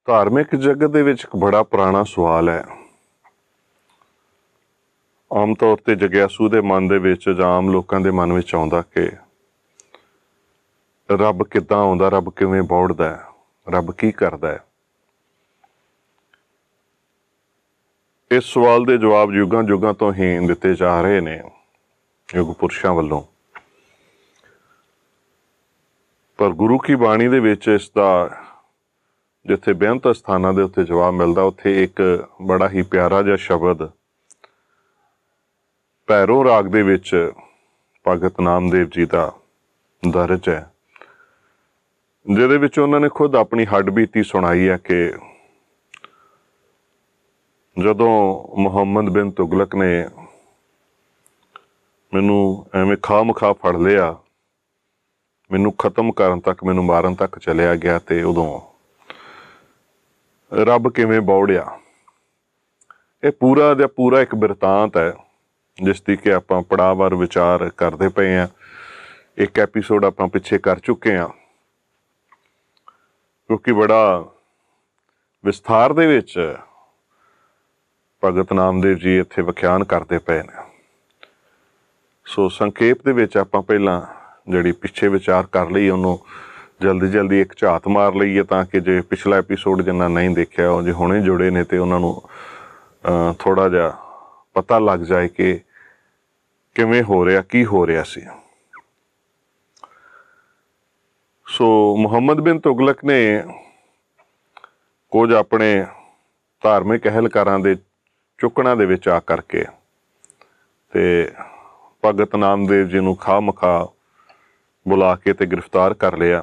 धार्मिक जगत दे विच एक बड़ा पुराना सवाल है। आम तौर पर जग्यासू के मन दे विच जां आम लोगों के मन में आउंदा कि रब किद्दां आउंदा, रब किवें बौड़दा है, रब की करदा है। इस सवाल के जवाब युगां युगां तो ही दिते जा रहे ने युग पुरुषों वालों, पर गुरु की बाणी दे विच इसका जिथे बेअंत स्थानां दे उत्ते जवाब मिलता, उत्थे एक बड़ा ही प्यारा जिहा शब्द भैरों राग दे विच भगत नामदेव जी का दर्ज है, जिहदे विच उन्होंने ने खुद अपनी हड्ड बीती सुनाई है कि जदों मुहम्मद बिन तुगलक ने मैनू एवें खाम खा फड़ लिया, मैनू खत्म करन तक, मैनू मारन तक चलिया गया, तो उदों रब किवें बौड़िया। ये पूरा दा पूरा एक बिरतांत है जिसकी कि आपां पड़ावार विचार करते पे हैं। एक एपीसोड आपां पिछे कर चुके हैं, क्योंकि बड़ा विस्तार दे विच भगत नामदेव जी इत्थे व्याख्यान करते पे ने। सो संखेप दे विच आपां पहलां जिहड़ी पिछे विचार कर लई उन्होंने जल्दी जल्दी एक झात मार लईए, ताकि जे पिछला एपीसोड जिन्ना नहीं देखा जो हुणे जुड़े ने तो उन्होंने थोड़ा जिहा पता लग जाए कि किवें हो रहा, की हो रहा सी। सो मुहम्मद बिन तुगलक ने कुछ अपने धार्मिक अहलकारां दे चुकना दे विच आ करके ते भगत नामदेव जी नूं खा मखा बुला के ते गिरफ्तार कर लिया।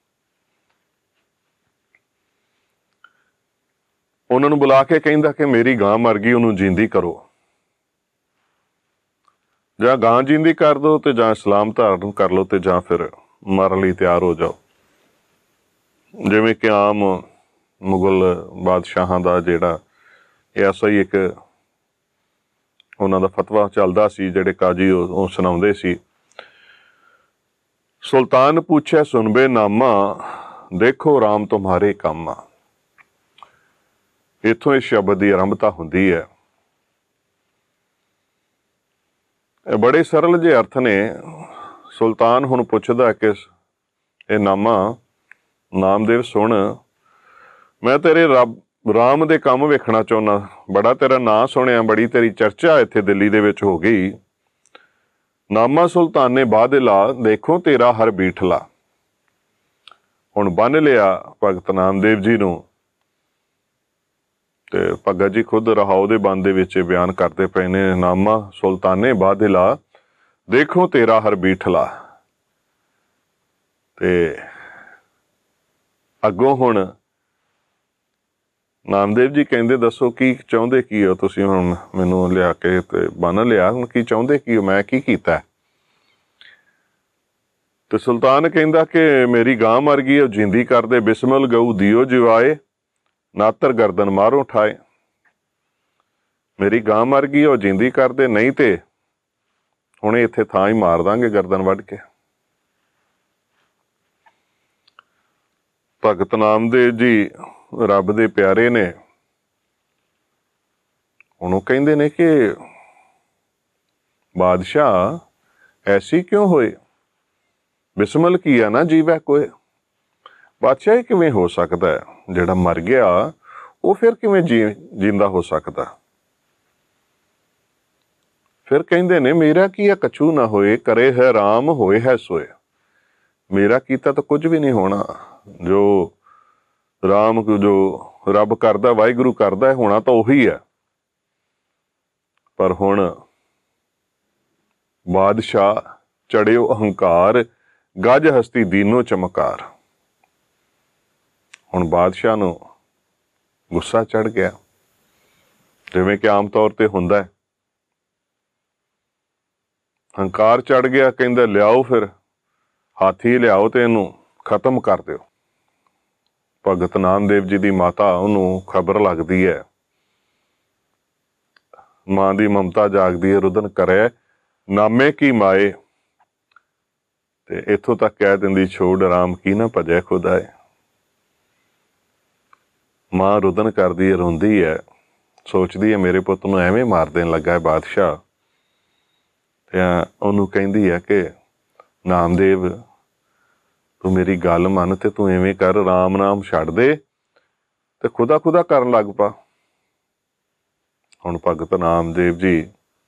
उन्होंने बुला के कहिंदा कि मेरी गां मर गई, उन्होंने जींदी करो, जां गां जींदी कर दो तो जां इस्लाम धारण कर लो, तो जां फिर मरन लई तैयार हो जाओ। जिवें कि आम मुगल बादशाहां दा जिहड़ा ऐसा ही एक उन्हां दा फतवा चलदा सी, जिहड़े काजी ਉਹ सुणाउंदे सी। सुल्तान पूछे सुनबे नामा, देखो राम तुम्हारे कामा। इत्थों इस शब्द की आरंभता होंदी है। बड़े सरल जे अर्थ ने। सुल्तान हुण पुछदा कि ये नामा, नामदेव सुन, मैं तेरे रब राम दे काम वेखना चाहुंदा, बड़ा तेरा नां सुनिया, बड़ी तेरी चर्चा इत्थे दिल्ली दे विच हो गई। नामा सुल्ताने बादिला, देखो तेरा हर बीठला। हुण बन लिया भगत नामदेव जी नूं, ते भगत जी खुद रहाओ दे बंद दे विच बयान करते पे ने, नामा सुल्ताने बादिला, देखो तेरा हर बीठला। ते अगों हुण नामदेव जी कहंदे, दसो की चाहुंदे की हो तुसीं, हुण मैनूं लिया के ते बन लिया, हुण की चाहुंदे की हो, मैं की कीता है? ते सुल्तान कहंदा कि मेरी गां मर गई, ਉਹ जिंदी कर दे, बिस्मिल गऊ दियो जिवाए, नातर गर्दन मारो ठाए। मेरी गां मर गई, ਉਹ जिंदी कर दे, नहीं ते हुणे इत्थे थां ही मार दांगे गर्दन वढ़ के। भगत नामदेव जी रब दे प्यारे ने, हुण ਉਹ ਕਹਿੰਦੇ ने कि बादशाह ऐसी क्यों होए, बिस्मिल की है ना जीवै कोई। बादशाह ये किवें हो सकता है, जिहड़ा मर गया वो फिर किवें जींदा हो सकता। फिर कहंदे ने, मेरा की है कछू ना होए, करे है राम होए है सोए। मेरा कीता तो कुछ भी नहीं होना, जो राम जो रब करदा, वाहिगुरू करदा है, होना तो उही है। पर हुण बादशाह चढ़ियो अहंकार, गज हस्ती दीनो चमकार। हुण बादशाह नूं गुस्सा चढ़ गया, जिवें कि आम तौर पर हुंदा है। हंकार चढ़ गया, कहंदा लियाओ फिर हाथी लियाओ तो इनू खत्म कर दिओ। भगत नामदेव जी की माता उन्होंने खबर लगती है, मां की ममता जागती है, रुदन करे नामे की माए, ते इत्थों तक कह दिंदी, छोड़ राम की ना भजे खुदाए। ਮਾਂ ਰੁਦਨ ਕਰਦੀ ਹੈ, ਰੋਂਦੀ ਹੈ, ਸੋਚਦੀ ਹੈ ਮੇਰੇ ਪੁੱਤ ਨੂੰ ਐਵੇਂ ਮਾਰ ਦੇਣ ਲੱਗਾ ਹੈ ਬਾਦਸ਼ਾਹ। ਤੇ ਉਹਨੂੰ ਕਹਿੰਦੀ ਹੈ ਕਿ ਨਾਮਦੇਵ ਤੂੰ ਮੇਰੀ ਗੱਲ ਮੰਨ ਤੇ ਤੂੰ ਐਵੇਂ ਕਰ, ਰਾਮ ਨਾਮ ਛੱਡ ਦੇ ਤੇ ਖੁਦਾ ਖੁਦਾ ਕਰਨ ਲੱਗ ਪਾ। ਹੁਣ ਭਗਤ ਨਾਮਦੇਵ ਜੀ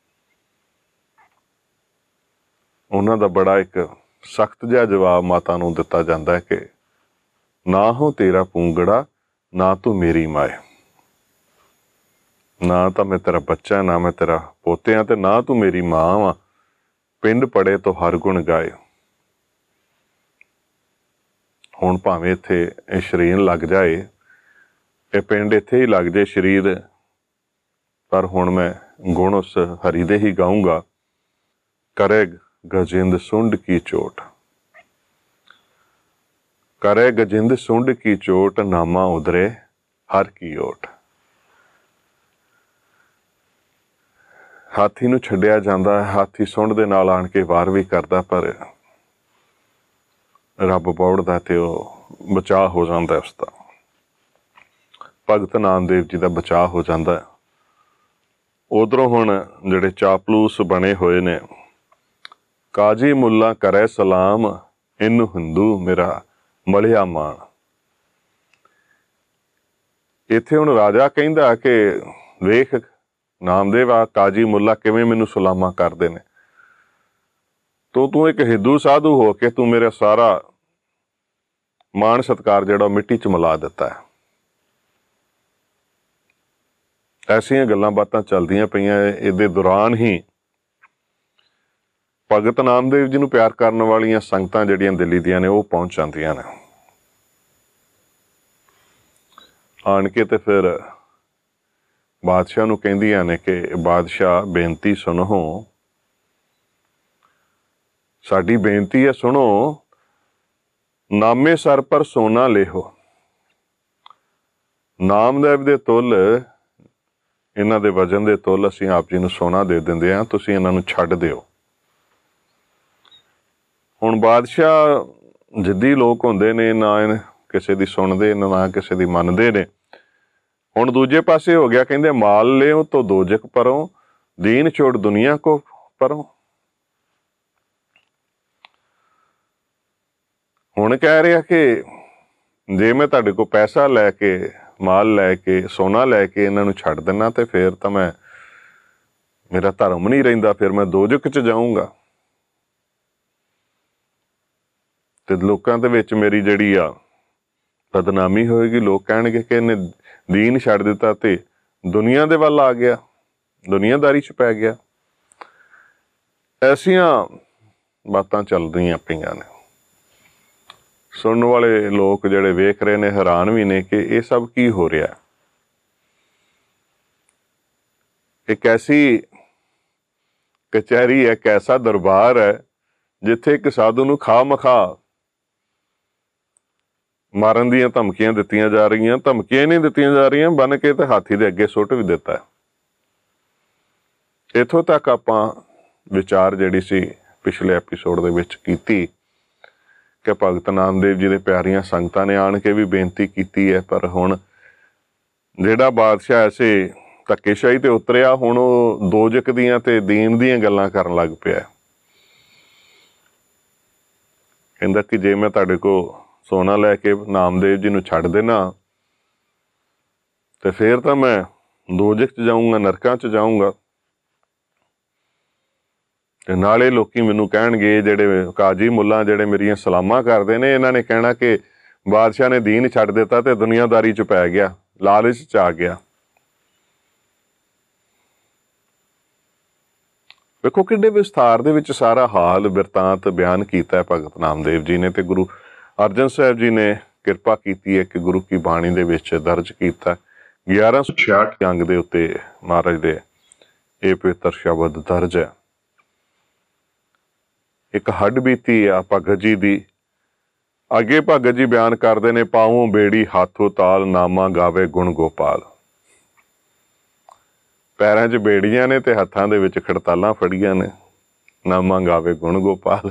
ਉਹਨਾਂ ਦਾ ਬੜਾ ਇੱਕ ਸਖਤ ਜਿਹਾ ਜਵਾਬ ਮਾਤਾ ਨੂੰ ਦਿੱਤਾ ਜਾਂਦਾ ਹੈ ਕਿ ਨਾ ਹੋ ਤੇਰਾ ਪੂੰਗੜਾ, ਨਾ ਤੂੰ ਮੇਰੀ ਮਾਏ। ਨਾ ਤਾਂ ਮੈਂ ਤੇਰਾ ਬੱਚਾ, ਨਾ ਮੈਂ ਤੇਰਾ ਪੋਤੇ ਹਾਂ, ਤੇ ਨਾ ਤੂੰ ਮੇਰੀ ਮਾਂ ਵਾਂ। ਪਿੰਡ ਪੜੇ ਤੋਂ ਹਰ ਗੁਣ ਗਾਏ। ਹੁਣ ਭਾਵੇਂ ਇੱਥੇ ਇਹ ਸ਼ਰੀਨ ਲੱਗ ਜਾਏ, ਇਹ ਪਿੰਡ ਇੱਥੇ ਹੀ ਲੱਗ ਜਾਏ ਸ਼ਰੀਰ, ਪਰ ਹੁਣ ਮੈਂ ਗੁਣ ਉਸ ਹਰੀ ਦੇ ਹੀ ਗਾਊਂਗਾ। ਕਰੇ ਗਜਿੰਦ ਸੁੰਡ ਕੀ ਚੋਟ, ਕਰੇ ਗਜਿੰਦ ਸੁੰਡ ਕੀ ਚੋਟ, ਨਾਮਾ ਉਧਰੇ ਹਰ ਕੀ ਓਟ। ਹਾਥੀ ਨੂੰ ਛੱਡਿਆ ਜਾਂਦਾ ਹੈ, ਹਾਥੀ ਸੁੰਡ ਦੇ ਨਾਲ ਆਣ ਕੇ ਵਾਰ ਵੀ ਕਰਦਾ, ਪਰ ਰੱਬ ਬੌੜਦਾ ਤੇ ਉਹ ਬਚਾਅ ਹੋ ਜਾਂਦਾ ਉਸਦਾ। ਭਗਤ ਨਾਮਦੇਵ ਜੀ ਦਾ ਬਚਾਅ ਹੋ ਜਾਂਦਾ। ਉਧਰੋਂ ਹੁਣ ਜਿਹੜੇ ਚਾਪਲੂਸ ਬਣੇ ਹੋਏ ਨੇ, ਕਾਜੀ ਮੁੱਲਾ ਕਰੇ ਸਲਾਮ, ਇਹਨੂੰ ਹਿੰਦੂ ਮੇਰਾ ਮਲਿਆ ਮਾਣ। ਇੱਥੇ ਹੁਣ ਰਾਜਾ ਕਹਿੰਦਾ ਕਿ ਵੇਖ ਨਾਮਦੇਵ, ਆ ਕਾਜੀ ਮੁੱਲਾ ਕਿਵੇਂ ਮੈਨੂੰ ਸਲਾਮਾਂ ਕਰਦੇ ਨੇ, ਤੂੰ ਇੱਕ ਹਿੰਦੂ ਸਾਧੂ ਹੋ ਕੇ ਤੂੰ ਮੇਰਾ ਸਾਰਾ ਮਾਣ ਸਤਿਕਾਰ ਜਿਹੜਾ ਮਿੱਟੀ 'ਚ ਮਿਲਾ ਦਿੱਤਾ ਹੈ। ਐਸੀਆਂ ਗੱਲਾਂ ਬਾਤਾਂ ਚੱਲਦੀਆਂ ਪਈਆਂ। ਇਹਦੇ ਦੌਰਾਨ ਹੀ ਭਗਤ ਨਾਮਦੇਵ ਜੀ ਨੂੰ ਪਿਆਰ ਕਰਨ ਵਾਲੀਆਂ ਸੰਗਤਾਂ ਜਿਹੜੀਆਂ ਦਿੱਲੀ ਦੀਆਂ ਨੇ ਉਹ ਪਹੁੰਚ ਜਾਂਦੀਆਂ ਨੇ। ਆਣ ਕੇ ਤੇ ਫਿਰ ਬਾਦਸ਼ਾਹ ਨੂੰ ਕਹਿੰਦੀਆਂ ਨੇ ਕਿ ਬਾਦਸ਼ਾਹ ਬੇਨਤੀ ਸੁਣੋ, ਸਾਡੀ ਬੇਨਤੀ ਹੈ ਸੁਣੋ। ਨਾਮੇ ਸਰ ਪਰ ਸੋਨਾ ਲੇਹੋ। ਨਾਮਦੇਵ ਦੇ ਤੁੱਲ, ਇਹਨਾਂ ਦੇ ਵਜਨ ਦੇ ਤੁੱਲ ਅਸੀਂ ਆਪ ਜੀ ਨੂੰ ਸੋਨਾ ਦੇ ਦਿੰਦੇ ਹਾਂ, ਤੁਸੀਂ ਇਹਨਾਂ ਨੂੰ ਛੱਡ ਦਿਓ। ਹੁਣ ਬਾਦਸ਼ਾਹ ਜਿੱਦੀ ਲੋਕ ਹੁੰਦੇ ਨੇ, ਨਾ ਕਿਸੇ ਦੀ ਸੁਣਦੇ ਨਾ ਕਿਸੇ ਦੀ ਮੰਨਦੇ ਨੇ। ਹੁਣ ਦੂਜੇ ਪਾਸੇ ਹੋ ਗਿਆ, ਕਹਿੰਦੇ ਮਾਲ ਲਿਓ ਤੋ ਦੋਜਕ ਪਰੋਂ, ਦੀਨ ਛੋੜ ਦੁਨੀਆ ਕੋ ਪਰੋਂ। ਹੁਣ ਕਹਿ ਰਿਹਾ ਕਿ ਜੇ ਮੈਂ ਤੁਹਾਡੇ ਕੋਲ ਪੈਸਾ ਲੈ ਕੇ, ਮਾਲ ਲੈ ਕੇ, ਸੋਨਾ ਲੈ ਕੇ ਇਹਨਾਂ ਨੂੰ ਛੱਡ ਦਿੰਦਾ ਤੇ ਫਿਰ ਤਾਂ ਮੇਰਾ ਧਰਮ ਨਹੀਂ ਰਹਿੰਦਾ, ਫਿਰ ਮੈਂ ਦੋਜਕ 'ਚ ਜਾਊਂਗਾ ਤੇ ਲੋਕਾਂ ਦੇ ਵਿੱਚ ਮੇਰੀ ਜਿਹੜੀ ਆ ਬਦਨਾਮੀ ਹੋਏਗੀ। ਲੋਕ ਕਹਿਣਗੇ ਕਿ ਇਹਨੇ ਦੀਨ ਛੱਡ ਦਿੱਤਾ ਤੇ ਦੁਨੀਆ ਦੇ ਵੱਲ ਆ ਗਿਆ, ਦੁਨੀਆਦਾਰੀ 'ਚ ਪੈ ਗਿਆ। ਐਸੀਆਂ ਬਾਤਾਂ ਚੱਲ ਰਹੀਆਂ ਪਈਆਂ ਨੇ। ਸੁਣਨ ਵਾਲੇ ਲੋਕ ਜਿਹੜੇ ਵੇਖ ਰਹੇ ਨੇ ਹੈਰਾਨ ਵੀ ਨੇ ਕਿ ਇਹ ਸਭ ਕੀ ਹੋ ਰਿਹਾ। ਇੱਕ ਐਸੀ ਕਚਹਿਰੀ ਹੈ, ਇੱਕ ਐਸਾ ਦਰਬਾਰ ਹੈ ਜਿੱਥੇ ਇੱਕ ਸਾਧੂ ਨੂੰ ਖਾ ਮਖਾ ਮਾਰਨ ਦੀਆਂ ਧਮਕੀਆਂ ਦਿੱਤੀਆਂ ਜਾ ਰਹੀਆਂ। ਧਮਕੀਆਂ ਨਹੀਂ ਦਿੱਤੀਆਂ ਜਾ ਰਹੀਆਂ, ਬੰਨ ਕੇ ਤੇ ਹਾਥੀ ਦੇ ਅੱਗੇ ਸੁੱਟ ਵੀ ਦਿੱਤਾ। ਇੱਥੋਂ ਤੱਕ ਆਪਾਂ ਵਿਚਾਰ ਜਿਹੜੀ ਸੀ ਪਿਛਲੇ ਐਪੀਸੋਡ ਦੇ ਵਿੱਚ ਕੀਤੀ ਕਿ ਭਗਤ ਨਾਮਦੇਵ ਜੀ ਦੇ ਪਿਆਰੀਆਂ ਸੰਗਤਾਂ ਨੇ ਆਣ ਕੇ ਵੀ ਬੇਨਤੀ ਕੀਤੀ ਹੈ, ਪਰ ਹੁਣ ਜਿਹੜਾ ਬਾਦਸ਼ਾਹ ਐਸੇ ਧੱਕੇਸ਼ਾਹੀ ਤੇ ਉਤਰਿਆ, ਹੁਣ ਉਹ ਦੋਜਕ ਦੀਆਂ ਤੇ ਦੀਨ ਦੀਆਂ ਗੱਲਾਂ ਕਰਨ ਲੱਗ ਪਿਆ। ਕਹਿੰਦਾ ਕਿ ਜੇ ਮੈਂ ਤੁਹਾਡੇ ਕੋਲ ਸੋਨਾ ਲੈ ਕੇ ਨਾਮਦੇਵ ਜੀ ਨੂੰ ਛੱਡ ਦੇਣਾ ਤੇ ਫਿਰ ਤਾਂ ਮੈਂ ਦੋਜਕ 'ਚ ਜਾਊਂਗਾ, ਨਰਕਾਂ 'ਚ ਜਾਊਂਗਾ। ਤੇ ਨਾਲੇ ਲੋਕੀ ਮੈਨੂੰ ਕਹਿਣਗੇ, ਜਿਹੜੇ ਕਾਜੀ ਮੁੱਲਾ ਜਿਹੜੇ ਮੇਰੀਆਂ ਸਲਾਮਾਂ ਕਰਦੇ ਨੇ, ਇਹਨਾਂ ਨੇ ਕਹਿਣਾ ਕਿ ਬਾਦਸ਼ਾਹ ਨੇ ਦੀਨ ਛੱਡ ਦਿੱਤਾ ਤੇ ਦੁਨੀਆਦਾਰੀ 'ਚ ਪੈ ਗਿਆ, ਲਾਲਚ 'ਚ ਆ ਗਿਆ। ਵੇਖੋ ਕਿੰਨੇ ਵਿਸਥਾਰ ਦੇ ਵਿੱਚ ਸਾਰਾ ਹਾਲ ਬਿਰਤਾਂਤ ਬਿਆਨ ਕੀਤਾ ਹੈ ਭਗਤ ਨਾਮਦੇਵ ਜੀ ਨੇ, ਤੇ ਗੁਰੂ ਅਰਜਨ ਸਾਹਿਬ ਜੀ ਨੇ ਕਿਰਪਾ ਕੀਤੀ ਹੈ ਕਿ ਗੁਰੂ ਕੀ ਬਾਣੀ ਦੇ ਵਿੱਚ ਦਰਜ ਕੀਤਾ। 1166 ਅੰਗ ਦੇ ਉੱਤੇ ਮਹਾਰਾਜ ਦੇ ਇਹ ਪਵਿੱਤਰ ਸ਼ਬਦ ਦਰਜ ਹੈ। ਇੱਕ ਹੱਡ ਬੀਤੀ ਆ ਭਗਤ ਜੀ ਦੀ। ਅੱਗੇ ਭਗਤ ਜੀ ਬਿਆਨ ਕਰਦੇ ਨੇ, ਪਾਉ ਬੇੜੀ ਹੱਥੋਂ ਤਾਲ, ਨਾਮਾ ਗਾਵੇ ਗੁਣ ਗੋਪਾਲ। ਪੈਰਾਂ 'ਚ ਬੇੜੀਆਂ ਨੇ ਤੇ ਹੱਥਾਂ ਦੇ ਵਿੱਚ ਖੜਤਾਲਾਂ ਫੜੀਆਂ ਨੇ, ਨਾਮਾ ਗਾਵੇ ਗੁਣ ਗੋਪਾਲ।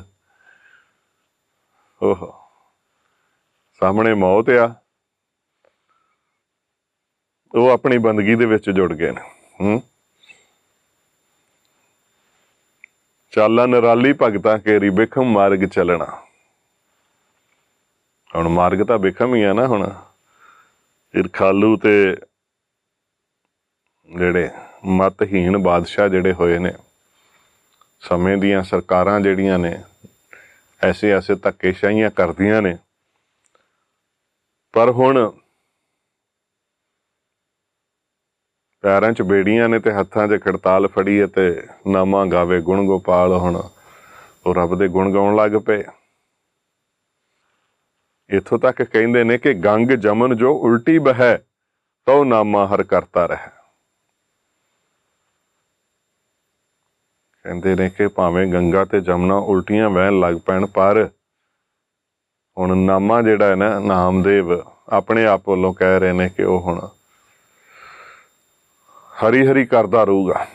ਓਹ ਸਾਹਮਣੇ ਮੌਤ ਆ ਉਹ ਆਪਣੀ ਬੰਦਗੀ ਦੇ ਵਿੱਚ ਜੁੜ ਗਏ ਨੇ। ਚਾਲਾ ਨਿਰਾਲੀ ਭਗਤਾਂ ਕੇਰੀ ਬਿਖਮ ਮਾਰਗ ਚੱਲਣਾ। ਹੁਣ ਮਾਰਗ ਤਾਂ ਬਿਖਮ ਹੀ ਆ ਨਾ। ਹੁਣ ਈਰਖਾਲੂ ਤੇ ਜਿਹੜੇ ਮਤਹੀਣ ਬਾਦਸ਼ਾਹ ਜਿਹੜੇ ਹੋਏ ਨੇ, ਸਮੇਂ ਦੀਆਂ ਸਰਕਾਰਾਂ ਜਿਹੜੀਆਂ ਨੇ ਐਸੇ ਧੱਕੇਸ਼ਾਹੀਆਂ ਕਰਦੀਆਂ ਨੇ, ਪਰ ਹੁਣ ਪੈਰਾਂ 'ਚ ਬੇੜੀਆਂ ਨੇ ਤੇ ਹੱਥਾਂ 'ਚ ਖੜਤਾਲ ਫੜੀ ਅਤੇ ਨਾਮਾ ਗਾਵੇ ਗੁਣ ਗੋਪਾਲ। ਹੁਣ ਉਹ ਰੱਬ ਦੇ ਗੁਣ ਗਾਉਣ ਲੱਗ ਪਏ। ਇੱਥੋਂ ਤੱਕ ਕਹਿੰਦੇ ਨੇ ਕਿ ਗੰਗ ਜਮਨ ਜੋ ਉਲਟੀ ਬਹੈ ਤਉ ਨਾਮਾ ਹਰ ਕਰਤਾ ਰਹਿ। ਕਹਿੰਦੇ ਨੇ ਕਿ ਭਾਵੇਂ ਗੰਗਾ ਤੇ ਜਮਨਾ ਉਲਟੀਆਂ ਵਹਿਣ ਲੱਗ ਪੈਣ, ਪਰ ਹੁਣ ਨਾਮਾ ਜਿਹੜਾ ਹੈ ਨਾ, ਨਾਮਦੇਵ ਆਪਣੇ ਆਪ ਵੱਲੋਂ ਕਹਿ ਰਹੇ ਨੇ ਕਿ ਉਹ ਹੁਣ ਹਰੀ ਹਰੀ ਕਰਦਾ ਰਹੂਗਾ।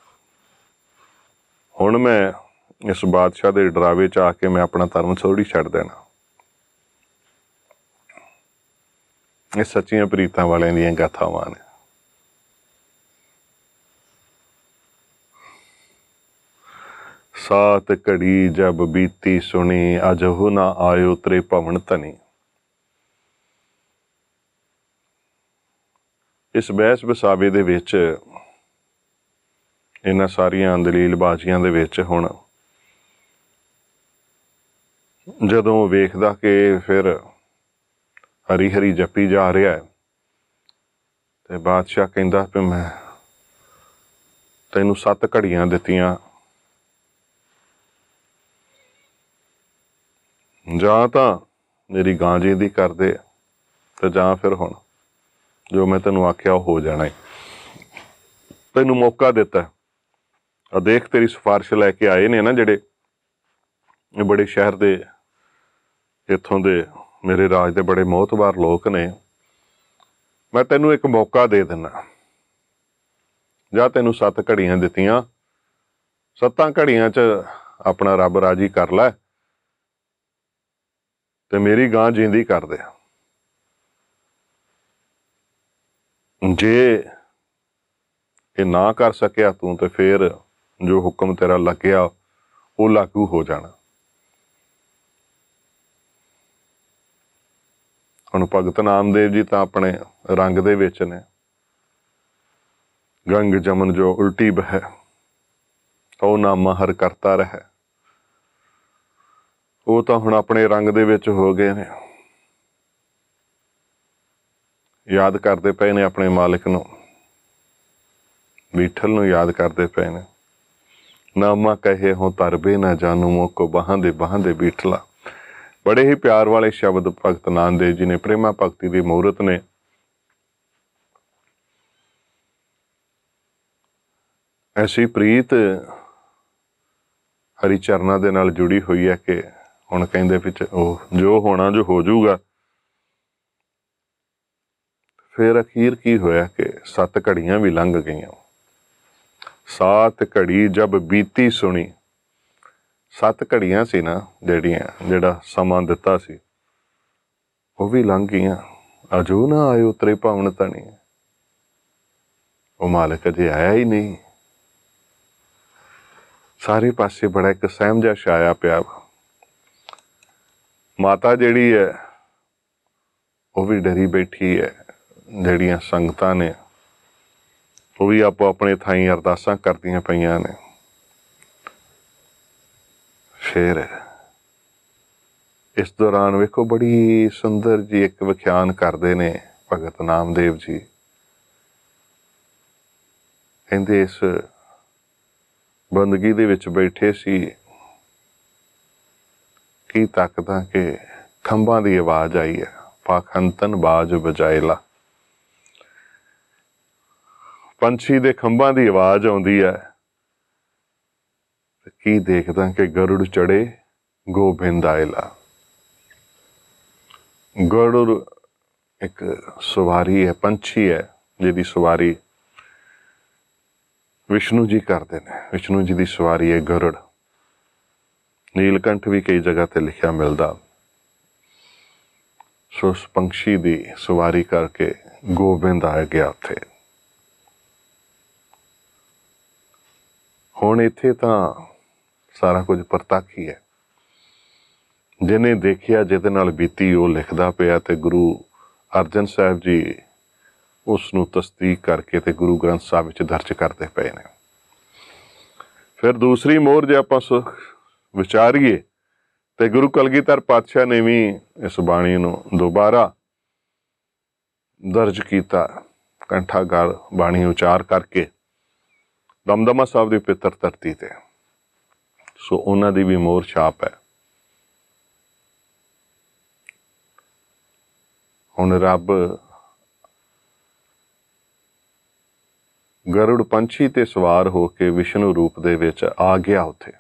ਹੁਣ ਮੈਂ ਇਸ ਬਾਦਸ਼ਾਹ ਦੇ ਡਰਾਵੇ 'ਚ ਆ ਕੇ ਮੈਂ ਆਪਣਾ ਧਰਮ ਥੋੜ੍ਹੀ ਛੱਡ ਦੇਣਾ। ਇਹ ਸੱਚੀਆਂ ਪ੍ਰੀਤਾਂ ਵਾਲਿਆਂ ਦੀਆਂ ਗਾਥਾਵਾਂ ਨੇ। ਸਾਤ ਘੜੀ ਜਬ ਬੀਤੀ ਸੁਣੀ, ਅਜਹੁ ਨਾ ਆਇਓ ਤ੍ਰੇ ਭਵਨ ਧਨੀ। ਇਸ ਬਹਿਸ ਵਸਾਵੇ ਦੇ ਵਿੱਚ, ਇਹਨਾਂ ਸਾਰੀਆਂ ਦਲੀਲਬਾਜ਼ੀਆਂ ਦੇ ਵਿੱਚ, ਹੁਣ ਜਦੋਂ ਵੇਖਦਾ ਕਿ ਫਿਰ ਹਰੀ ਹਰੀ ਜੱਪੀ ਜਾ ਰਿਹਾ ਹੈ, ਤੇ ਬਾਦਸ਼ਾਹ ਕਹਿੰਦਾ ਵੀ ਮੈਂ ਤੈਨੂੰ 7 ਘੜੀਆਂ ਦਿੱਤੀਆਂ, ਜਾਂ ਤਾਂ ਮੇਰੀ ਗਾਂ ਜੀਂਦੀ ਕਰਦੇ ਤੇ ਜਾਂ ਫਿਰ ਹੁਣ ਜੋ ਮੈਂ ਤੈਨੂੰ ਆਖਿਆ ਉਹ ਹੋ ਜਾਣਾ ਹੈ। ਤੈਨੂੰ ਮੌਕਾ ਦਿੱਤਾ, ਆ ਦੇਖ ਤੇਰੀ ਸਿਫਾਰਿਸ਼ ਲੈ ਕੇ ਆਏ ਨੇ ਨਾ ਜਿਹੜੇ ਬੜੇ ਸ਼ਹਿਰ ਦੇ, ਇੱਥੋਂ ਦੇ ਮੇਰੇ ਰਾਜ ਦੇ ਬੜੇ ਮੋਹਤਬਾਰ ਲੋਕ ਨੇ, ਮੈਂ ਤੈਨੂੰ ਇੱਕ ਮੌਕਾ ਦੇ ਦਿੰਦਾ। ਜਾਂ ਤੈਨੂੰ 7 ਘੜੀਆਂ ਦਿੱਤੀਆਂ, 7 ਘੜੀਆਂ 'ਚ ਆਪਣਾ ਰੱਬ ਰਾਜੀ ਕਰ ਲੈ ਤੇ ਮੇਰੀ ਗਾਂ ਜੀਂਦੀ ਕਰ ਦੇ। ਜੇ ਇਹ ਨਾ ਕਰ ਸਕਿਆ ਤੂੰ, ਤੇ ਫਿਰ ਜੋ ਹੁਕਮ ਤੇਰਾ ਲੱਗਿਆ ਉਹ ਲਾਗੂ ਹੋ ਜਾਣਾ। ਹੁਣ ਭਗਤ ਨਾਮਦੇਵ ਜੀ ਤਾਂ ਆਪਣੇ ਰੰਗ ਦੇ ਵਿੱਚ ਨੇ। ਗੰਗ ਜਮਨ ਜੋ ਉਲਟੀ ਬਹਿ ਤਉ ਨਾਮਾ ਹਰ ਕਰਤਾ ਰਹਿ। ਉਹ ਤਾਂ ਹੁਣ ਆਪਣੇ ਰੰਗ ਦੇ ਵਿੱਚ ਹੋ ਗਏ ਨੇ, ਯਾਦ ਕਰਦੇ ਪਏ ਨੇ ਆਪਣੇ ਮਾਲਿਕ ਨੂੰ, ਬੀਠਲ ਨੂੰ ਯਾਦ ਕਰਦੇ ਪਏ ਨੇ। ਨਾਮਾ ਕਹੇ ਹੋ ਤਰਬੇ ਨਾ ਜਾਨੂ ਮੋਕੋ ਬਾਹਾਂ ਦੇ ਬੀਠਲਾ। ਬੜੇ ਹੀ ਪਿਆਰ ਵਾਲੇ ਸ਼ਬਦ ਭਗਤ ਨਾਮਦੇਵ ਜੀ ਨੇ, ਪ੍ਰੇਮਾ ਭਗਤੀ ਦੀ ਮੂਰਤ ਨੇ। ਐਸੀ ਪ੍ਰੀਤ ਹਰੀ ਚਰਨਾਂ ਦੇ ਨਾਲ ਜੁੜੀ ਹੋਈ ਹੈ ਕਿ ਹੁਣ ਕਹਿੰਦੇ ਵਿੱਚ ਉਹ ਜੋ ਹੋਣਾ ਜੋ ਹੋ ਜਾਊਗਾ। ਫਿਰ ਅਖੀਰ ਕੀ ਹੋਇਆ ਕਿ 7 ਘੜੀਆਂ ਵੀ ਲੰਘ ਗਈਆਂ। 7 ਘੜੀ ਜਬ ਬੀਤੀ ਸੁਣੀ। 7 ਘੜੀਆਂ ਸੀ ਨਾ ਜਿਹੜਾ ਸਮਾਂ ਦਿੱਤਾ ਸੀ, ਉਹ ਵੀ ਲੰਘ ਗਈਆਂ। ਅਜੂ ਨਾ ਆਇਓ ਤੇਰੇ ਭਵਨ ਧਨੀ। ਉਹ ਮਾਲਕ ਅਜੇ ਆਇਆ ਹੀ ਨਹੀਂ। ਸਾਰੇ ਪਾਸੇ ਬੜਾ ਇੱਕ ਸਹਿਮ ਜਿਹਾ ਛਾਇਆ ਪਿਆ। ਮਾਤਾ ਜਿਹੜੀ ਹੈ ਉਹ ਵੀ ਡਰੀ ਬੈਠੀ ਹੈ। ਜਿਹੜੀਆਂ ਸੰਗਤਾਂ ਨੇ ਉਹ ਵੀ ਆਪੋ ਆਪਣੇ ਥਾਈਂ ਅਰਦਾਸਾਂ ਕਰਦੀਆਂ ਪਈਆਂ ਨੇ। ਫਿਰ ਇਸ ਦੌਰਾਨ ਵੇਖੋ ਬੜੀ ਸੁੰਦਰ ਜੀ ਇੱਕ ਵਿਖਿਆਨ ਕਰਦੇ ਨੇ ਭਗਤ ਨਾਮਦੇਵ ਜੀ। ਕਹਿੰਦੇ ਇਸ ਬੰਦਗੀ ਦੇ ਵਿੱਚ ਬੈਠੇ ਸੀ, ਕੀ ਤੱਕਦਾ ਕਿ ਖੰਭਾਂ ਦੀ ਆਵਾਜ਼ ਆਈ ਹੈ, ਪਾਖੰਤਨ ਬਾਜ ਬਜਾਏਲਾ। ਪੰਛੀ ਦੇ ਖੰਭਾਂ ਦੀ ਆਵਾਜ਼ ਆਉਂਦੀ ਹੈ। ਕੀ ਦੇਖਦਾ ਕਿ ਗਰੁੜ ਚੜੇ ਗੋਬਿੰਦ ਆਏਲਾ। ਗਰੁੜ ਇੱਕ ਸਵਾਰੀ ਹੈ, ਪੰਛੀ ਹੈ, ਜਿਹਦੀ ਸਵਾਰੀ ਵਿਸ਼ਨੂੰ ਜੀ ਕਰਦੇ ਨੇ। ਵਿਸ਼ਨੂੰ ਜੀ ਦੀ ਸਵਾਰੀ ਹੈ ਗਰੁੜ। ਨੀਲਕੰਠ ਵੀ ਕਈ ਜਗ੍ਹਾ ਤੇ ਲਿਖਿਆ ਮਿਲਦਾ। ਸੋ ਉਸ ਪੰਛੀ ਦੀ ਸਵਾਰੀ ਕਰਕੇ गोबिंद आ गया उत्थे। हुण इत्थे तां सारा कुछ प्रतੱਖ ही है। जिन्हें देखिया जिहदे नाल बीती वो लिखदा पिया ते गुरु अर्जन साहिब जी उसनूं तस्दीक करके ते गुरु ग्रंथ साहिब विच दर्ज करते पे ने। फिर दूसरी मोहर जे आपां विचारीए तो गुरु कलगीधर पातशाह ने भी इस बाणी नूं दोबारा दर्ज किया, कंठागार बाणी उचार करके दमदमा साहब की पितर धरती ते। सो उन्हां दी भी मोहर छाप है। हुण रब गरुड़ पंछी ते सवार होके विष्णु रूप दे विच आ गया उत्थे।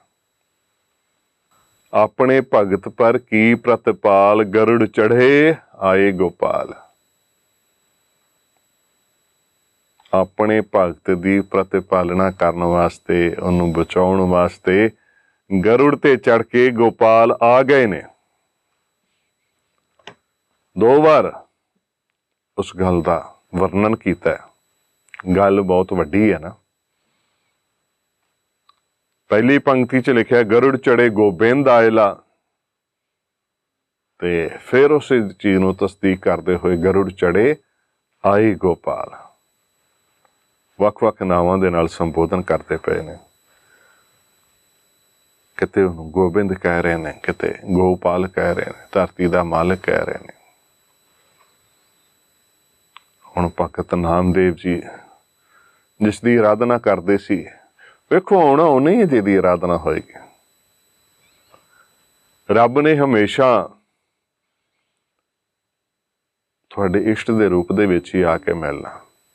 अपने भगत पर की प्रतिपाल, गरुड़ चढ़े आए गोपाल। अपने भगत की प्रतिपालना करने वास्ते, उन्होंने बचाउण वास्ते गरुड़ ते चढ़ के गोपाल आ गए ने। दो बार उस गल का वर्णन किया। गल बहुत वड्डी है ना। पहली पंक्ति च लिखा गरुड़ चढ़े गोबिंद आयला, ते फिर उस चीज को तस्दीक करते हुए गरुड़ चढ़े आए गोपाल। वख-वख नावां दे नाल संबोधन करते पे ने। किते उन्होंने गोबिंद कह रहे हैं, किते गोपाल कह रहे हैं, धरती का मालिक कह रहे हैं। हुण भगत नामदेव जी जिसकी आराधना करते सी, वेखो आउणा उन्हें जिहदी आराधना होएगी। रब ने हमेशा तुहाडे इष्ट दे रूप दे विच ही आके मिलना।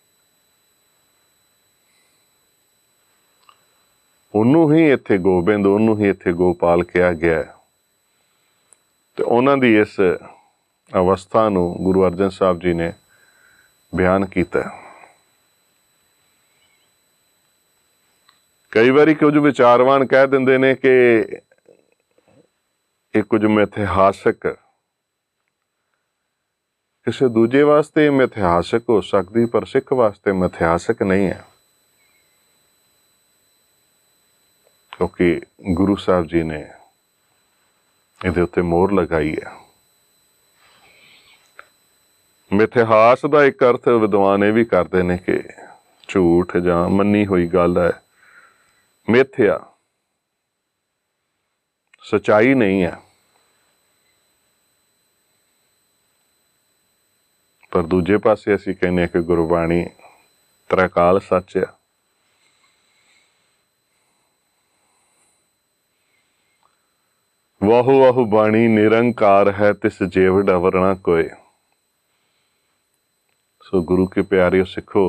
उन्होंने ही इत्थे गोबिंद, उन्होंने ही इत्थे गोपाल कहा गया है। तो उन्हां दी इस अवस्था नूं गुरु अर्जन साहब जी ने बयान किया। कई बारी कुछ विचारवान कह दिंदे ने कि ये कुछ मिथिहासक, किसी दूजे वास्ते मिथिहासक हो सकती, पर सिख वास्ते मिथिहासक नहीं है। क्योंकि गुरु साहब जी ने इहदे उत्ते मोहर लगाई है। मिथिहास का एक अर्थ विद्वान ये भी करते हैं कि झूठ जां मन्नी हुई गल है, मिथ्या, सच्चाई नहीं है। पर दूजे पासे असीं कहने कि गुरबाणी त्रैकाल सच है। वाहु वाहु बाणी निरंकार है, तिस जेव डवर ना कोय। सो गुरु के प्यारे सिखो,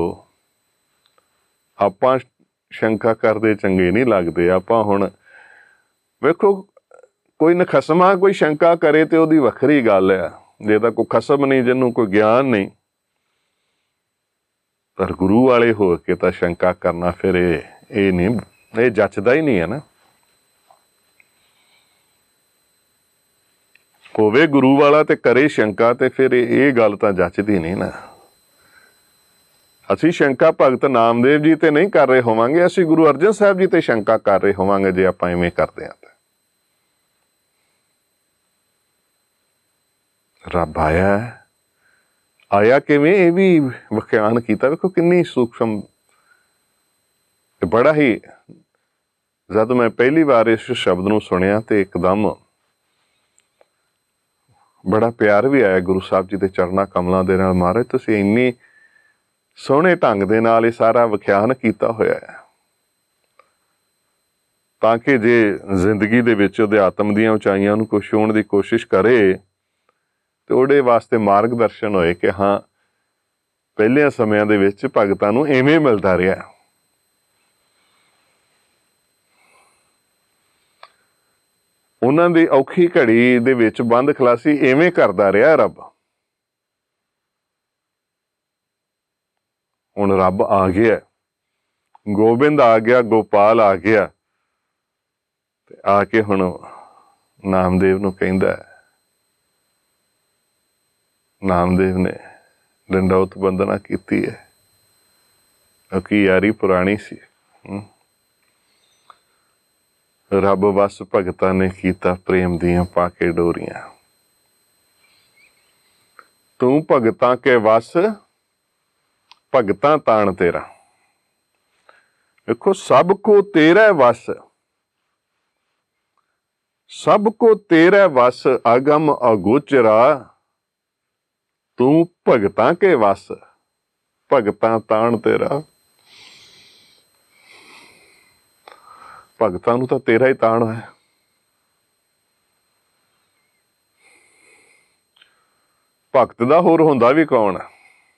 आपां शंका करते चंगे नहीं लगते। आपां हुण वेखो कोई नखसमा कोई शंका करे तो उहदी वखरी गल है। जे तां कोई खसम नहीं, जिन्हों कोई ज्ञान नहीं, पर गुरु वाले हो के तां शंका करना फिर ये नहीं, ये जचदा ही नहीं है ना। होवे गुरु वाला ते करे शंका, ते फिर ये गल तां जचदी नहीं ना। असी शंका भगत नामदेव जी ते नहीं कर रहे होवांगे, असी गुरु अर्जन साहब जी ते शंका कर रहे होवांगे जे आपां इवें करदे हां। रब आया है, आया किवें ये भी व्याख्यान किया। देखो किन्नी सूक्ष्म, बड़ा ही, जब मैं पहली बार इस शब्द नूं सुनिया तो एकदम बड़ा प्यार भी आया गुरु साहब जी के चरणा कमलों के नाल। महाराज तुसीं इन्नी सोहणे ढंग दे नाल सारा व्याख्यान किया होया है, ताकि जे जिंदगी दे विच अध्यात्म दीआं उचाइयां नूं कोई छूहण दी कोशिश करे तो उहदे वास्ते मार्गदर्शन होए कि हाँ पहलियां समयां दे विच भगतां नूं इवें मिलदा रिहा। उन्हां दी औखी घड़ी दे विच बंद खलासी इवें करदा रिहा रब। हुण रब आ गया, गोबिंद आ गया, गोपाल आ गया, ते आके हुण नामदेव नूं कहिंदा है। नामदेव ने ਡੰਡੌਤ ਬੰਦਨਾ ਕੀਤੀ ਹੈ, ਕਿਉਂਕਿ ਯਾਰੀ ਪੁਰਾਣੀ ਸੀ। ਰੱਬ ਵਸ ਭਗਤਾਂ ਨੇ ਕੀਤਾ ਪ੍ਰੇਮ ਦੀਆਂ ਪਾ ਕੇ ਡੋਰੀਆਂ। ਤੂੰ ਭਗਤਾਂ ਕੇ ਵਸ ਭਗਤਾਂ ਤਾਣ ਤੇਰਾ। ਦੇਖੋ, ਸਭ ਕੋ ਤੇਰਾ ਵਸ, ਸਭ ਕੋ ਤੇਰਾ ਵਸ ਅਗਮ ਅਗੋਚਰਾ। ਤੂੰ ਭਗਤਾਂ ਕੇ ਵਸ ਭਗਤਾਂ ਤਾਣ ਤੇਰਾ। ਭਗਤਾਂ ਨੂੰ ਤਾਂ ਤੇਰਾ ਹੀ ਤਾਣ ਹੈ। ਭਗਤ ਦਾ ਹੋਰ ਹੁੰਦਾ ਵੀ ਕੌਣ ਹੈ?